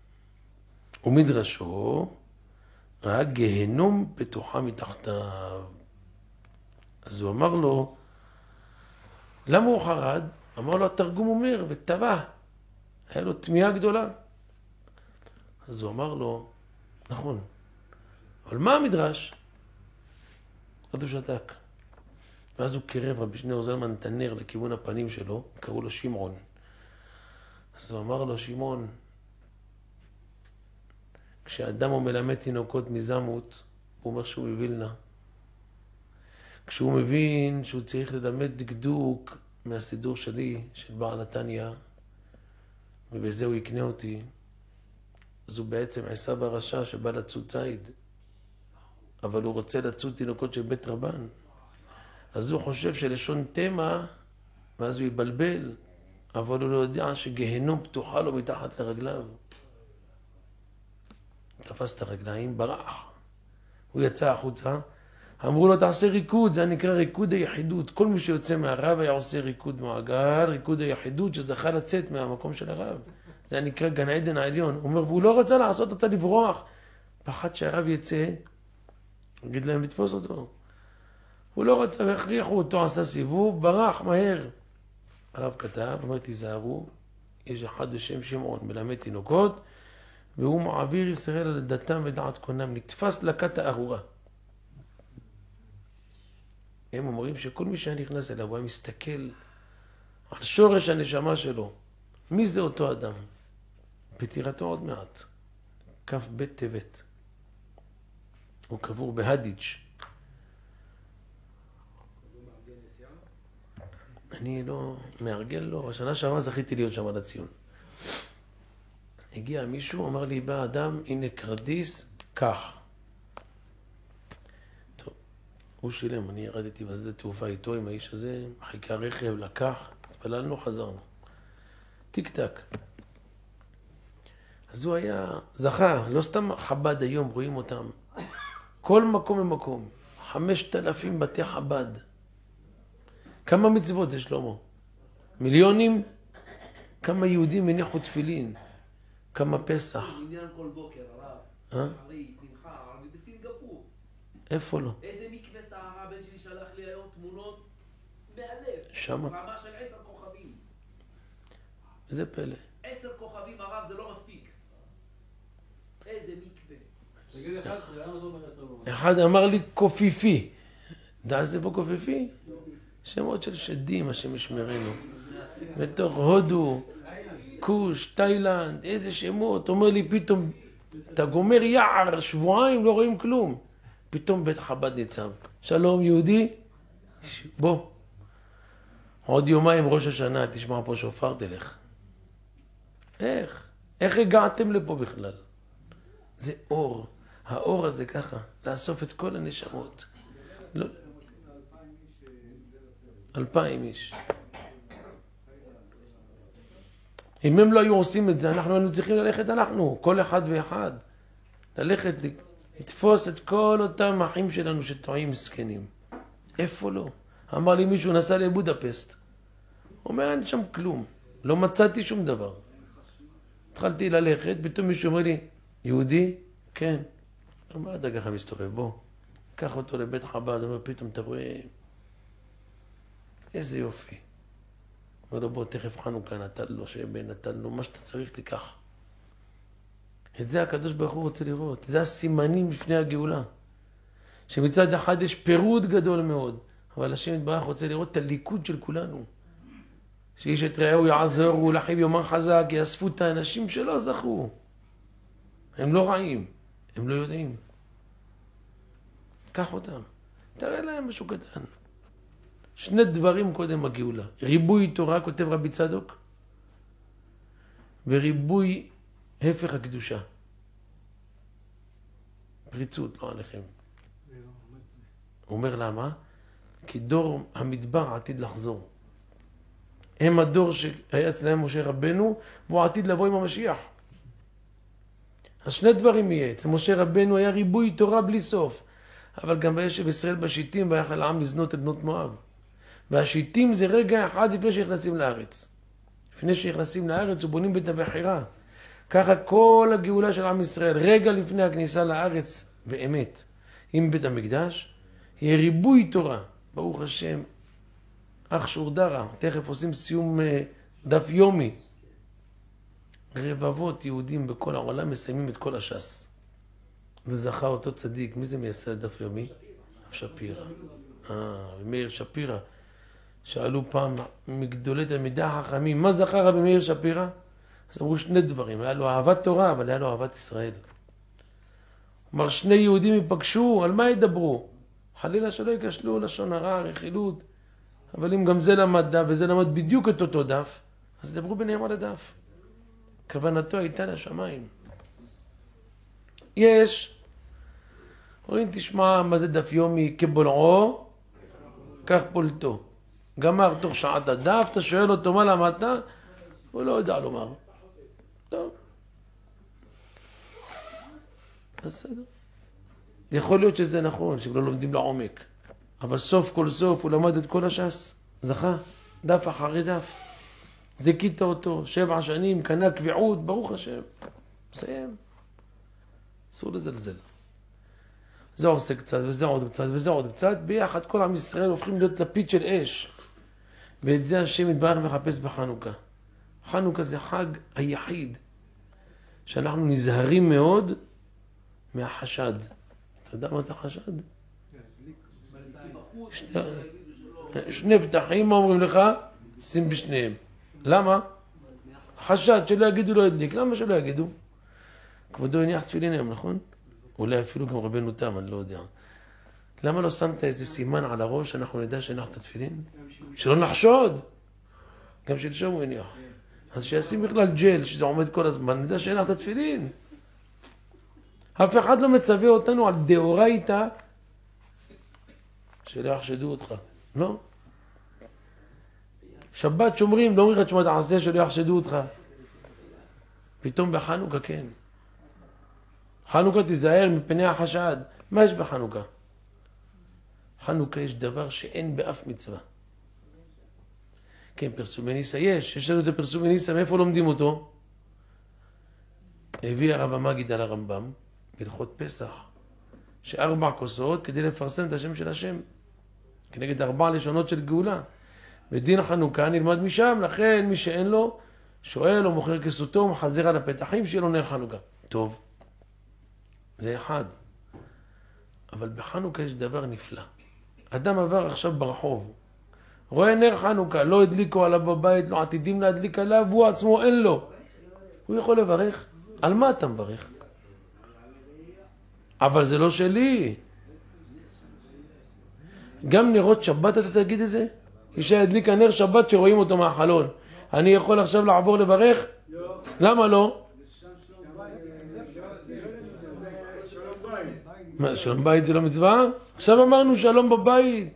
ומדרשו ראה גהנום פתוחה מתחתיו. אז הוא אמר לו, למה הוא חרד? אמר לו, התרגום אומר, וטבע. היה לו תמיהה גדולה. אז הוא אמר לו, נכון, אבל מה המדרש? אז הוא שתק. ואז הוא קירב רבי שניאור זלמן את הנר לכיוון הפנים שלו, קראו לו שמעון. אז הוא אמר לו, שמעון, כשאדם הוא מלמד תינוקות מזמות, הוא אומר שהוא מווילנה. כשהוא מבין שהוא צריך ללמד דקדוק מהסידור שלי, של בעל נתניה, ובזה הוא יקנה אותי, אז הוא בעצם עשיו הרשע שבא לצוד ציד, אבל הוא רוצה לצוד תינוקות של בית רבן. אז הוא חושב שלשון תמה, ואז הוא יבלבל, אבל הוא לא יודע שגהנום פתוחה לו מתחת לרגליו. תפס את הרגליים, ברח. הוא יצא החוצה, אמרו לו תעשה ריקוד, זה נקרא ריקוד היחידות. כל מי שיוצא מהרב היה עושה ריקוד מעגל, ריקוד היחידות שזכה לצאת מהמקום של הרב. זה נקרא גן עדן העליון. הוא אומר, והוא לא רצה לעשות, רצה לברוח. פחד שהרב יצא, יגיד להם לתפוס אותו. הוא לא רצה והכריחו אותו, עשה סיבוב, ברח מהר. הרב כתב, אומר, תיזהרו, יש אחד בשם שמעון, מלמד תינוקות, והוא מעביר ישראל על דתם ודעת קונם, נתפס לקת הארורה. הם אומרים שכל מי שהיה נכנס אליו, הוא היה מסתכל על שורש הנשמה שלו. מי זה אותו אדם? פטירתו עוד מעט. כף בית טבת. הוא קבור בהדיץ'. אני לא מארגן לו, השנה שעברה זכיתי להיות שם על הציון. הגיע מישהו, אמר לי, בא אדם, הנה כרטיס, כך. טוב, הוא שילם, אני ירדתי בשדה תעופה איתו עם האיש הזה, חיכה רכב, לקח, התפללנו, חזרנו. טיק טק. אז הוא היה, זכה, לא סתם חב"ד היום, רואים אותם. כל מקום ומקום, 5,000 בתי חב"ד. כמה מצוות זה שלמה? מיליונים? כמה יהודים הניחו תפילין? כמה פסח? מניין כל בוקר, הרב. שחרית, מנחה, ערבי, בסינגפור. איפה לא? איזה מקווה טהרה, הבן שלי שלח לי היום תמונות מהלב. שמה? רמה של 10 כוכבים. איזה פלא. 10 כוכבים, הרב, זה לא מספיק. איזה מקווה. תגיד 11, למה לא אומר 10? אחד אמר לי קופיפי. דע זה פה קופיפי? שמות של שדים, השם ישמרנו. בתוך הודו, כוש, תאילנד, איזה שמות. אומר לי פתאום, אתה גומר יער, שבועיים, לא רואים כלום. פתאום בית חב"ד ניצב. שלום יהודי, בוא. עוד יומיים ראש השנה, תשמע פה שופר, תלך. איך הגעתם לפה בכלל? זה אור. האור הזה ככה, לאסוף את כל הנשמות. לא. 2,000 איש. אם הם לא היו עושים את זה, אנחנו היינו צריכים ללכת אנחנו, כל אחד ואחד. ללכת, לתפוס את כל אותם אחים שלנו שטועים מסכנים. איפה לא? אמר לי מישהו נסע לבודפסט. אומר, אין שם כלום. לא מצאתי שום דבר. התחלתי ללכת, פתאום מישהו אומר לי, יהודי? כן. מה אתה ככה מסתובב? בוא. קח אותו לבית חב"ד, אומר, פתאום אתה רואה... איזה יופי. אומר לו, בוא, תכף חנוכה נתן לו, שבן נתן לו, מה שאתה צריך תיקח. את זה הקדוש ברוך הוא רוצה לראות. זה הסימנים לפני הגאולה. שמצד אחד יש פירוד גדול מאוד, אבל השם יתברך רוצה לראות את הליכוד של כולנו. שאיש את רעהו יעזור ולאחיו יאמר חזק, יאספו את האנשים שלא זכו. הם לא רעים, הם לא יודעים. קח אותם, תראה להם משהו קטן. 2 דברים קודם הגאולה. ריבוי תורה, כותב רבי צדוק, וריבוי הפך הקדושה. פריצות, לא עליכם. הוא אומר למה? כי דור המדבר עתיד לחזור. הם הדור שהיה אצלם משה רבנו, והוא עתיד לבוא עם המשיח. אז 2 דברים יהיה. אצל משה רבנו היה ריבוי תורה בלי סוף. אבל גם בישב ישראל בשיטים, ויחל העם לזנות את בנות מואב. והשיטים זה רגע אחד לפני שנכנסים לארץ. לפני שנכנסים לארץ ובונים בית הבחירה. ככה כל הגאולה של עם ישראל, רגע לפני הכניסה לארץ, באמת, עם בית המקדש, יהיה ריבוי תורה. ברוך השם, אח שורדרה, תכף עושים סיום דף יומי. רבבות יהודים בכל העולם מסיימים את כל הש"ס. זה זכה אותו צדיק. מי זה מייסד דף יומי? שפירא. מאיר שפירא. שאלו פעם מגדולי תלמידי החכמים, מה זכה רבי מאיר שפירא? אז אמרו 2 דברים. היה לו אהבת תורה, אבל היה לו אהבת ישראל. אמר 2 יהודים ייפגשו, על מה ידברו? חלילה שלא יקשלו לשון הרע, רכילות. אבל אם גם זה למד דף, וזה למד בדיוק את אותו דף, אז דברו ביניהם על הדף. כוונתו הייתה לשמיים. יש, רואים תשמע מה זה דף יומי, כבולעו, כך פולטו. גמר תוך שעת הדף, אתה שואל אותו מה למדת, הוא לא יודע לומר. טוב. בסדר. יכול להיות שזה נכון, שהם לא לומדים לעומק. אבל סוף כל סוף הוא למד את כל הש"ס. זכה, דף אחרי דף. זכית אותו 7 שנים, קנה קביעות, ברוך השם. מסיים. אסור לזלזל. זה עושה קצת, וזה עוד קצת, וזה עוד קצת. ביחד כל עם ישראל הופכים להיות לפיד של אש. ואת זה השם יתברך מחפש בחנוכה. חנוכה זה חג היחיד שאנחנו נזהרים מאוד מהחשד. אתה יודע מה זה חשד? שני פתחים, מה אומרים לך? שים בשניהם. למה? חשד שלא יגידו לא ידליק. למה שלא יגידו? כבודו הניח תפילין היום, נכון? אולי אפילו גם רבנו תם, אני לא יודע. למה לא שמת איזה סימן על הראש שאנחנו נדע שהנחת תפילין? שלא נחשוד. גם שלשום הוא הניח. אז שישים בכלל ג'ל, שזה עומד כל הזמן, נדע שהנחת תפילין. אף אחד לא מצווה אותנו על דאורייתא שלא יחשדו אותך. לא? שבת שומרים, לא אומרים לך תשמע תעשה שלא יחשדו אותך. פתאום בחנוכה כן. חנוכה תיזהר מפני החשד. מה יש בחנוכה? חנוכה יש דבר שאין באף מצווה. כן, פרסומי ניסה יש לנו את הפרסומי ניסה, מאיפה לומדים אותו? הביא הרב המגיד על הרמב"ם, בהלכות פסח, 4 כוסות כדי לפרסם את השם של השם, כנגד 4 לשונות של גאולה. בדין חנוכה נלמד משם, לכן מי שאין לו, שואל או מוכר כסותו, הוא מחזר על הפתחים שיהיה לו נר חנוכה. טוב, זה אחד. אבל בחנוכה יש דבר נפלא. אדם עבר עכשיו ברחוב, רואה נר חנוכה, לא הדליקו עליו בבית, לא עתידים להדליק עליו, הוא עצמו אין לו. הוא יכול לברך? על מה אתה מברך? אבל זה לא שלי. גם נרות שבת אתה תגיד את זה? אישה הדליקה נר שבת שרואים אותו מהחלון. אני יכול עכשיו לעבור לברך? לא. למה לא? מה, שלום בית זה לא מצווה? עכשיו אמרנו שלום בבית.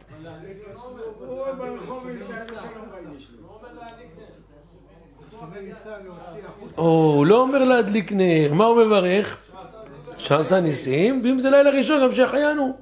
הוא לא אומר להדליק נר. מה הוא מברך? שעשה ניסים, ואם זה לילה ראשון גם שהחיינו.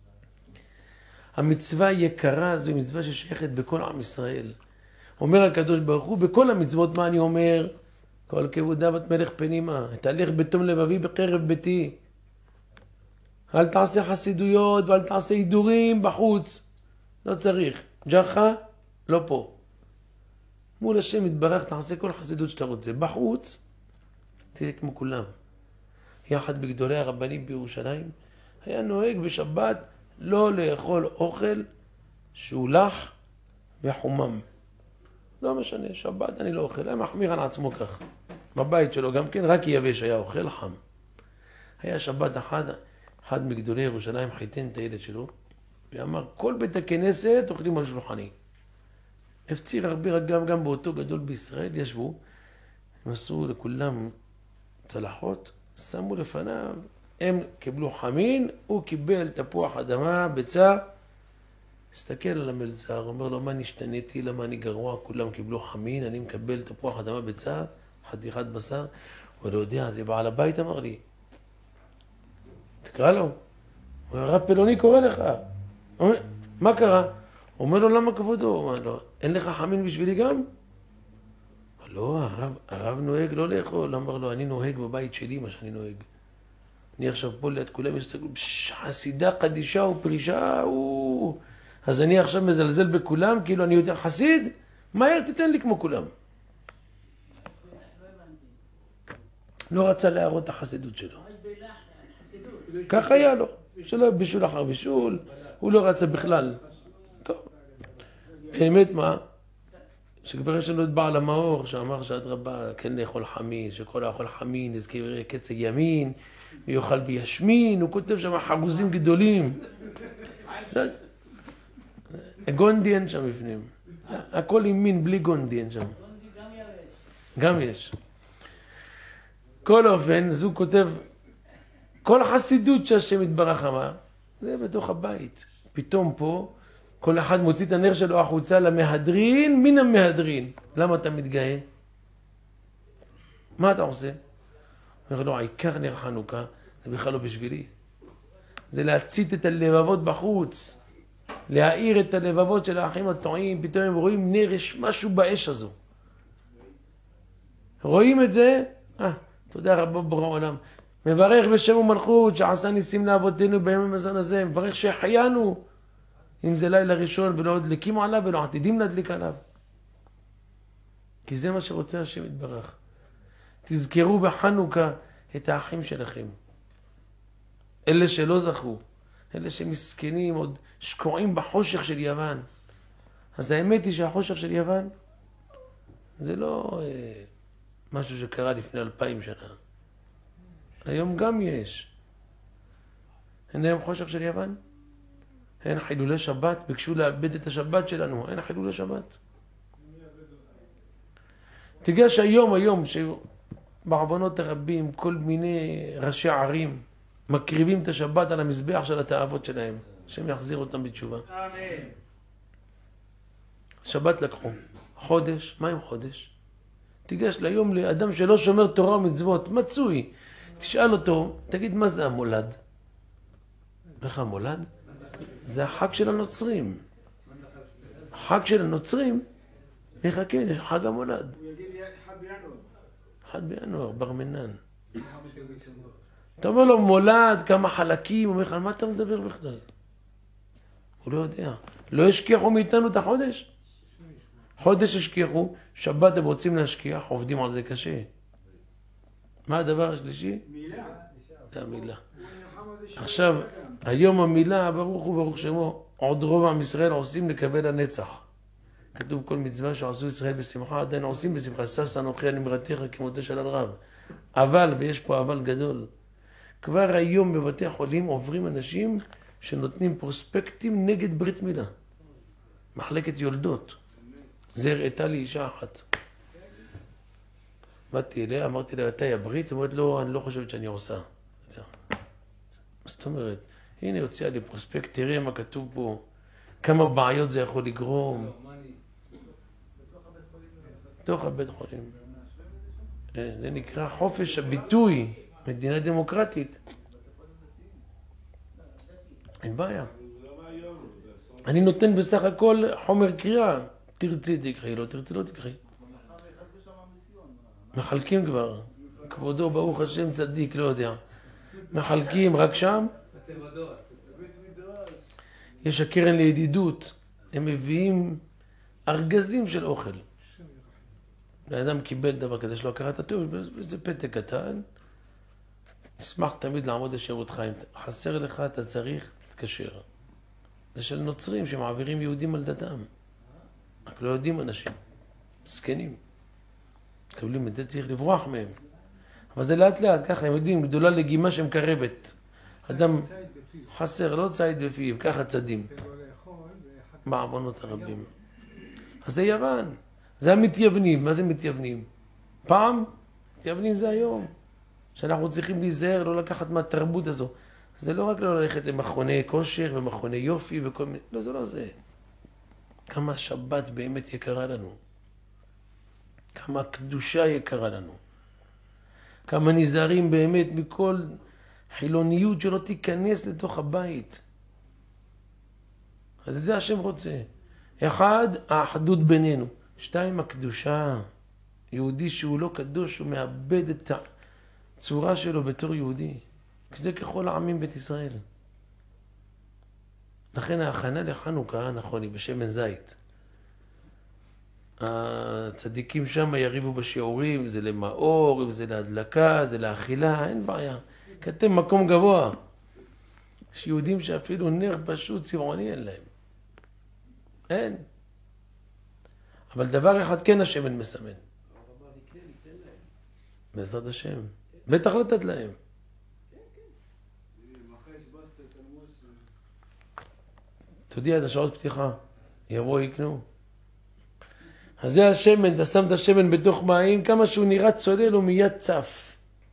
המצווה יקרה זו מצווה ששייכת בכל עם ישראל. אומר הקדוש ברוך הוא, בכל המצוות מה אני אומר? כל כבודה בת מלך פנימה, תהלך בתום לבבי בקרב ביתי. אל תעשה חסידויות ואל תעשה הידורים בחוץ. לא צריך. ג'חה, לא פה. מול השם יתברך תעשה כל חסידות שאתה רוצה. בחוץ, תהיה כמו כולם. יחד בגדולי הרבנים בירושלים, היה נוהג בשבת לא לאכול אוכל שהוא לח וחומם. לא משנה, שבת אני לא אוכל. היה מחמיר על עצמו כך. בבית שלו גם כן, רק יבש היה אוכל חם. היה שבת אחד מגדולי ירושלים חיתן את הילד שלו, ואמר, כל בית הכנסת אוכלים על שולחני. הפציר הרבה גם באותו גדול בישראל, ישבו, הם עשו לכולם צלחות, שמו לפניו, הם קיבלו חמין, הוא קיבל תפוח אדמה, ביצה, הסתכל על המלצר, אומר לו, מה נשתניתי, למה אני גרוע, כולם קיבלו חמין, אני מקבל תפוח אדמה, ביצה, חתיכת בשר, הוא לא יודע, זה בעל הבית אמר לי, תקרא לו, הוא אומר, רב פלוני קורא לך, אומר, מה קרה? הוא אומר לו, למה כבודו? הוא אומר לו, אין לך חמין בשבילי גם? לא, הרב נוהג לא לאכול, אמר לו, אני נוהג בבית שלי מה שאני נוהג. אני עכשיו פה ליד כולם מסתכלו, חסידה קדישה ופרישה, אז אני עכשיו מזלזל בכולם, כאילו אני יותר חסיד, מהר תיתן לי כמו כולם. לא רצה להראות את החסידות שלו. כך היה לו, שלא בישול אחר בישול, הוא לא רצה בכלל. טוב, באמת מה? שכבר יש לנו את בעל המאור, שאמר שעד רבה כן לאכול חמין, שכל האכול חמין, נזכיר קצג ימין, ויאכל בישמין, הוא כותב שם חרוזים גדולים. גונדי אין שם בפנים. הכל עם מין, בלי גונדי אין שם. גם יש. כל אופן, זו כותב, כל החסידות שהשם יתברך אמר, זה בתוך הבית. פתאום פה, כל אחד מוציא את הנר שלו החוצה למהדרין, מן המהדרין. למה אתה מתגאה? מה אתה עושה? אומר לו, העיקר נר חנוכה, זה בכלל לא בשבילי. זה להצית את הלבבות בחוץ. להאיר את הלבבות של האחים הטועים, פתאום הם רואים נר, יש משהו באש הזו. רואים את זה? תודה רבה ברא עולם. מברך בשם ומלכות שעשה ניסים לאבותינו ביום המזון הזה. מברך שהחיינו. אם זה לילה ראשון ולא הדליקים עליו ולא עתידים להדליק עליו. כי זה מה שרוצה השם יתברך. תזכרו בחנוכה את האחים שלכם. אלה שלא זכו, אלה שמסכנים עוד שקועים בחושך של יוון. אז האמת היא שהחושך של יוון זה לא משהו שקרה לפני 2000 שנה. היום גם יש. אין היום חושך של יוון? אין חילולי שבת, ביקשו לאבד את השבת שלנו, אין חילולי שבת. תיגש היום שבעוונות הרבים כל מיני ראשי ערים מקריבים את השבת על המזבח של התאוות שלהם, שהם יחזיר אותם בתשובה. אמן. שבת לקחו. חודש, מה עם חודש? תיגש ליום לאדם שלא שומר תורה ומצוות, מצוי. תשאל אותו, תגיד מה זה המולד? איך המולד? זה החג של הנוצרים. החג של הנוצרים, מחכה, יש חג המולד. הוא יגיד לי 1 בינואר. 1 בינואר, בר מינן. אתה אומר לו מולד, כמה חלקים, הוא אומר לך, על מה אתה מדבר בכלל? הוא לא יודע. לא השכיחו מאיתנו את החודש? חודש השכיחו, שבת הם רוצים להשכיח, עובדים על זה קשה. מה הדבר השלישי? מילה. זה המילה. הוא נלחם על זה שהוא עכשיו, לא יודע. היום המילה, ברוך הוא ברוך שמו, עוד רוב עם ישראל עושים לקבל הנצח. כתוב כל מצווה שעשו ישראל בשמחה, עדיין עושים בשמחה, שש אנוכי נמרתך כמותה של הרב. אבל, ויש פה אבל גדול, כבר היום בבתי החולים עוברים אנשים שנותנים פרוספקטים נגד ברית מילה. מחלקת יולדות. זה הראתה לי אישה אחת. באתי אליה, אמרתי לה, אתה הברית? היא אומרת, לא, אני לא חושבת שאני עושה. מה זאת אומרת? הנה יוצאה לי פרוספקט, תראה מה כתוב פה, כמה בעיות זה יכול לגרום. בתוך הבית חולים. זה נקרא חופש הביטוי, מדינה דמוקרטית. אין בעיה. אני נותן בסך הכל חומר קריאה. תרצי תקחי, לא תרצי לא תקחי. מחלקים כבר. כבודו ברוך השם צדיק, לא יודע. מחלקים רק שם. יש הקרן לידידות. הם מביאים ארגזים של אוכל. האדם קיבל דבר כזה שלא הכרת הטוב, זה פתק קטן. נשמח תמיד לעמוד לשירותך. אם חסר לך, אתה צריך, תתקשר. זה של נוצרים שמעבירים יהודים על דתם. רק לא יודעים אנשים. סקנים. מקבלים את זה, צריך לברוח מהם. אבל זה לאט לאט, ככה הם יודעים, גדולה לגימה שמקרבת. אדם חסר, לא צייד בפיו, ככה צדים. בעוונות הרבים. אז זה יוון. זה המתייוונים. מה זה מתייוונים? פעם, מתייוונים זה היום. שאנחנו צריכים להיזהר, לא לקחת מהתרבות הזו. זה לא רק לא ללכת למכוני כושר ומכוני יופי וכל מיני... לא, זה לא זה. כמה שבת באמת יקרה לנו. כמה קדושה יקרה לנו. כמה נזהרים באמת מכל חילוניות שלא תיכנס לתוך הבית. אז זה השם רוצה. 1, האחדות בינינו. 2, הקדושה. יהודי שהוא לא קדוש, הוא מאבד את הצורה שלו בתור יהודי. זה ככל העמים בית ישראל. לכן ההכנה לחנוכה, נכון, היא בשמן זית. הצדיקים שם יריבו בשיעורים, זה למאור, זה להדלקה, זה לאכילה, אין בעיה. כי אתם מקום גבוה. יש יהודים שאפילו נר פשוט צבעוני אין להם. אין. אבל דבר אחד כן השמן מסמן. בעזרת השם. בטח לתת להם. תודיע את השעות פתיחה. יבואו יקנו. אז זה השמן, אתה שם את השמן בתוך מים, כמה שהוא נראה צולל הוא מיד צף.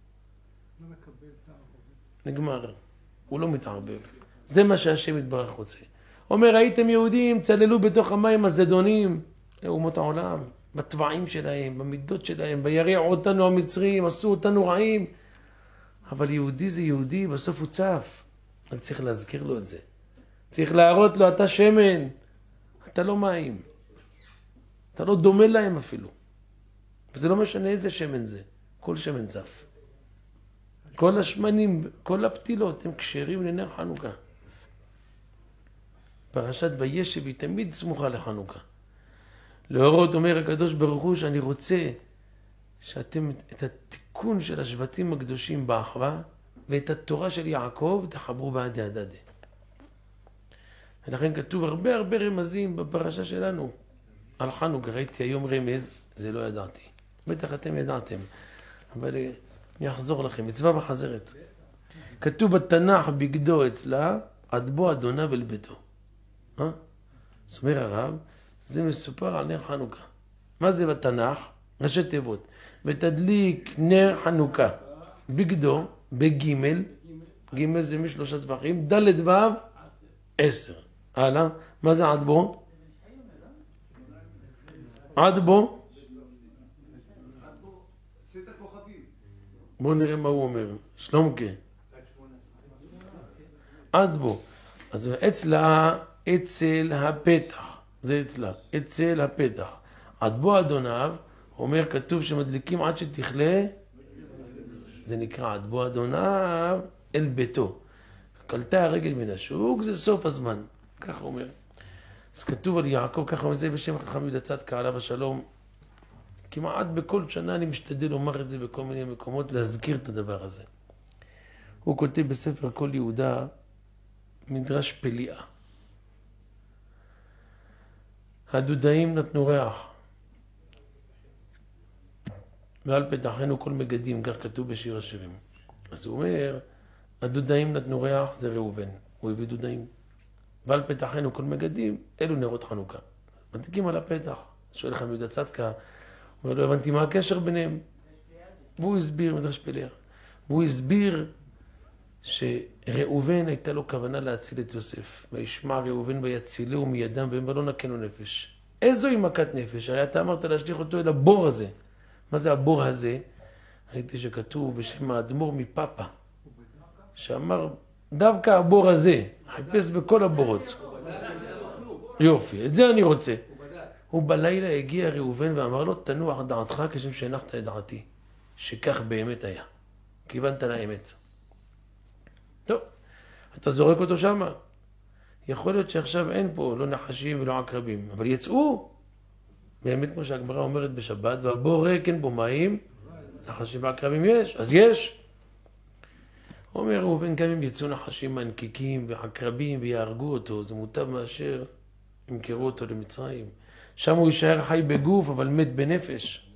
נגמר. הוא לא מתערבב. זה מה שהשם יתברך רוצה. אומר, הייתם יהודים, צללו בתוך המים הזדונים, לאומות העולם, בטבעים שלהם, במידות שלהם, בירעו אותנו המצרים, עשו אותנו רעים. אבל יהודי זה יהודי, בסוף הוא צף. רק צריך להזכיר לו את זה. צריך להראות לו, אתה שמן, אתה לא מים. אתה לא דומה להם אפילו. וזה לא משנה איזה שמן זה. כל שמן צף. כל השמנים, כל הפתילות, הם כשרים לנר חנוכה. פרשת וישב היא תמיד סמוכה לחנוכה. להורות אומר הקדוש ברוך הוא שאני רוצה שאתם את התיקון של השבטים הקדושים באחווה, ואת התורה של יעקב תחברו בעדי הדדי. ולכן כתוב הרבה רמזים בפרשה שלנו. על חנוכה, ראיתי היום רמז, זה לא ידעתי. בטח אתם ידעתם, אבל אני אחזור לכם, מצווה בחזרת. כתוב בתנ"ך בגדו אצלה, עד בוא אדוניו אל ביתו. זאת אומרת הרב, זה מסופר על נר חנוכה. מה זה בתנ"ך? ראשי תיבות. ותדליק נר חנוכה בגדו, בגימל, גימל זה משלושה טווחים, ד' ו' 10. הלאה, מה זה עד בו? עד בו? בואו נראה מה הוא אומר. שלומקה. עד בו. אז אצלה, אצל הפתח. זה אצלה. אצל הפתח. עד בו אדוניו, אומר כתוב שמדליקים עד שתכלה, זה נקרא עד בו אדוניו אל ביתו. קלטה הרגל מן השוק, זה סוף הזמן. ככה הוא אומר. אז כתוב על יעקב, ככה אומר זה בשם חכם יהודה צדקה עליו השלום. כמעט בכל שנה אני משתדל לומר את זה בכל מיני מקומות, להזכיר את הדבר הזה. הוא כותב בספר כל יהודה, מדרש פליאה. הדודאים נתנו ריח. ועל פתחנו כל מגדים, כך כתוב בשיר השירים. אז הוא אומר, הדודאים נתנו ריח, זה ראובן. הוא הביא דודאים. ועל פתחנו כל מגדים, אלו נרות חנוכה. מדליקים על הפתח. שואל חכם יהודה צדקה, הוא אומר, לא הבנתי מה הקשר ביניהם. והוא הסביר, מדרש פליאה. והוא הסביר שראובן הייתה לו כוונה להציל את יוסף. וישמע ראובן ויצילהו מידם והם לא נקנו נפש. איזוהי מכת נפש? הרי אתה אמרת להשליך אותו אל הבור הזה. מה זה הבור הזה? ראיתי שכתוב בשם האדמו"ר מפאפה, שאמר דווקא הבור הזה, חיפש בכל הבורות. יופי, את זה אני רוצה. הוא בלילה הגיע ראובן ואמר לו, תנוח דעתך כשם שהנחת את דעתי, שכך באמת היה. כיוונת לאמת. טוב, אתה זורק אותו שמה. יכול להיות שעכשיו אין פה לא נחשים ולא עקרבים, אבל יצאו. באמת כמו שהגמרא אומרת בשבת, והבור ריק אין בו מים, נחשים ועקרבים יש, אז יש. אומר ראובן, גם אם יצאו נחשים מנקיקים ועקרבים ויהרגו אותו, זה מוטב מאשר ימכרו אותו למצרים. שם הוא יישאר חי בגוף, אבל מת בנפש.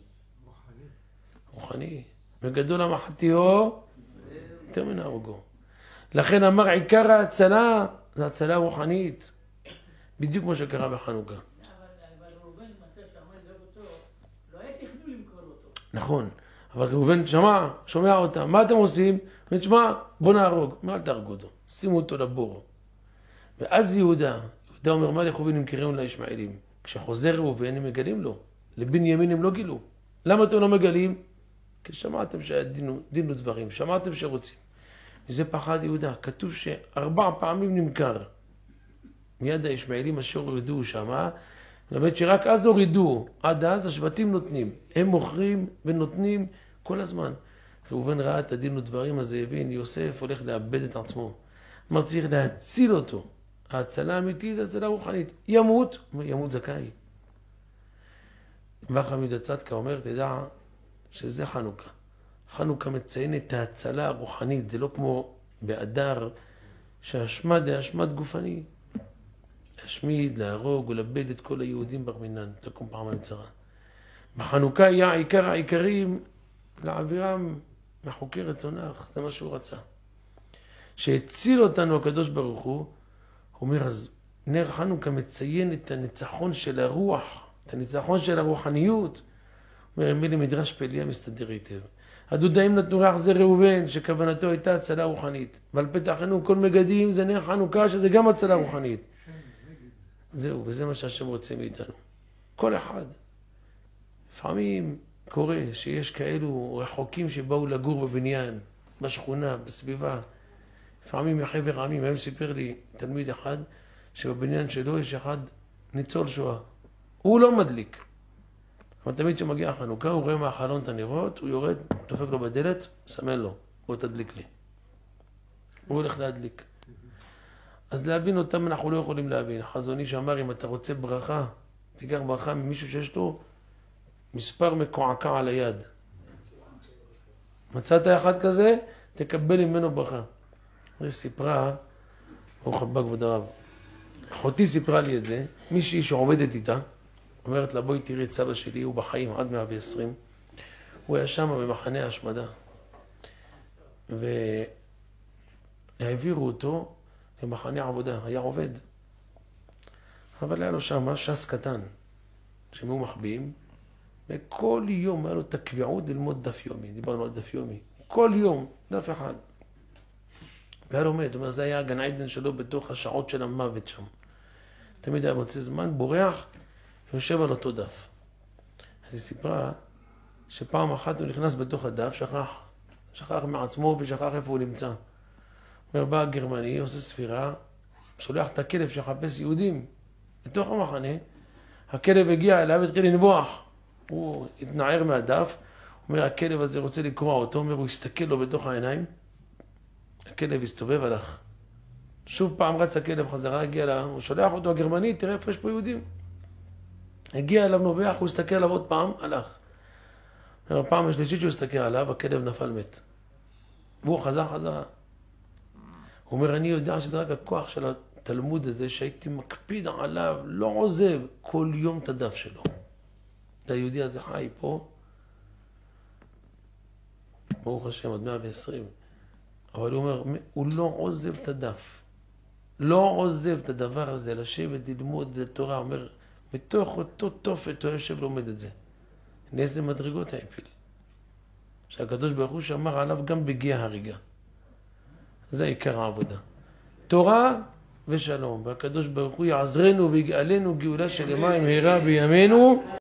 רוחני. בגדול המחתיו, יותר מן הרגו. לכן אמר עיקר ההצלה, זה הצלה רוחנית. בדיוק כמו שקרה בחנוכה. אבל ראובן, מתי שעמד להרוג אותו, לא היה תכנון למכור אותו. נכון. אבל ראובן שומע אותם. מה אתם עושים? הוא אומר, שמע, בוא נהרוג. מה אל תהרגו אותו? שימו אותו לבור. ואז יהודה אומר, מה לכו ונמכרנו לישמעאלים? כשחוזר ראובן הם מגלים לו. לבנימין הם לא גילו. למה אתם לא מגלים? כי שמעתם שהיה דין ודברים. שמעתם שרוצים. וזה פחד יהודה. כתוב ש4 פעמים נמכר. מיד הישמעאלים אשר הורידו שמה. זאת שרק אז הורידו. עד אז השבטים נותנים. הם מוכרים ונותנים כל הזמן. ראובן ראה את הדין ודברים הזה, הבין, יוסף הולך לאבד את עצמו. אמר, צריך להציל אותו. ההצלה האמיתית זה הצלה רוחנית. ימות, ימות זכאי. וחכם יהודה צדקה אומר, תדע שזה חנוכה. חנוכה מציין את ההצלה הרוחנית. זה לא כמו באדר שהשמד זה השמד גופני. להשמיד, להרוג ולאבד את כל היהודים ברמינן. תקום פעם מצרה. בחנוכה היה עיקר העיקרים להעבירם מחוקי רצונך. זה מה שהוא רצה. שהציל אותנו הקדוש ברוך הוא, אומר, אז נר חנוכה מציין את הניצחון של הרוח, את הניצחון של הרוחניות. אומר, מילי מדרש פליאה מסתדר היטב. הדודאים נתנו ריח זה ראובן, שכוונתו הייתה הצלה רוחנית. ועל פתחנו כל מגדים זה נר חנוכה, שזה גם הצלה רוחנית. זהו, וזה מה שהשם רוצה מאיתנו. כל אחד. לפעמים קורה שיש כאלו רחוקים שבאו לגור בבניין, בשכונה, בסביבה. לפעמים מחבר העמים, הם סיפר לי תלמיד אחד, שבבניין שלו יש אחד ניצול שואה. הוא לא מדליק. אבל תמיד כשמגיע חנוכה, הוא רואה מהחלון את הנרות, הוא יורד, דופק לו בדלת, סמן לו, בוא תדליק לי. הוא הולך להדליק. אז להבין אותם אנחנו לא יכולים להבין. חזוני שאמר, אם אתה רוצה ברכה, תיקח ברכה ממישהו שיש לו מספר מקועקע על היד. מצאת אחד כזה, תקבל ממנו ברכה. היא סיפרה, ברוך הבא כבוד הרב, אחותי סיפרה לי את זה, מישהי שעובדת איתה, אומרת לה, בואי תראי את סבא שלי, הוא בחיים עד 120, הוא היה שם במחנה ההשמדה, והעבירו אותו למחנה עבודה, היה עובד, אבל היה לו שם ש"ס קטן, שהם היו מחביאים, וכל יום היה לו את הקביעות ללמוד דף יומי, דיברנו על דף יומי, כל יום, דף אחד. והיה לומד, הוא אומר, זה היה הגן עדן שלו בתוך השעות של המוות שם. תמיד היה מוצא זמן, בורח, ויושב על אותו דף. אז היא סיפרה שפעם אחת הוא נכנס בתוך הדף, שכח מעצמו ושכח איפה הוא נמצא. אומר, בא הגרמני, עושה ספירה, שולח את הכלב שחפש יהודים בתוך המחנה, הכלב הגיע אליו והתחיל לנבוח. הוא התנער מהדף, אומר, הכלב הזה רוצה לקרוא אותו, אומר, הוא הסתכל לו בתוך העיניים, הכלב הסתובב, הלך. שוב פעם רץ הכלב חזרה, הגיע לה, הוא שולח אותו, הגרמני, תראה איפה יש פה יהודים. הגיע אליו נובח, הוא הסתכל עליו עוד פעם, הלך. הפעם השלישית שהוא הסתכל עליו, הכלב נפל מת. והוא חזרה. הוא אומר, אני יודע שזה רק הכוח של התלמוד הזה, שהייתי מקפיד עליו, לא עוזב כל יום את הדף שלו. היהודי הזה חי פה, ברוך השם, עד 120. אבל הוא אומר, הוא לא עוזב את הדף. לא עוזב את הדבר הזה, לשבת, ללמוד את התורה. הוא אומר, בתוך אותו תופת הוא יושב לומד את זה. לאיזה מדרגות העפיל. שהקדוש ברוך הוא שמר עליו גם בגיע הריגה. זה עיקר העבודה. תורה ושלום. והקדוש ברוך הוא יעזרנו ויגאלנו גאולה שלמה מהרה בימינו.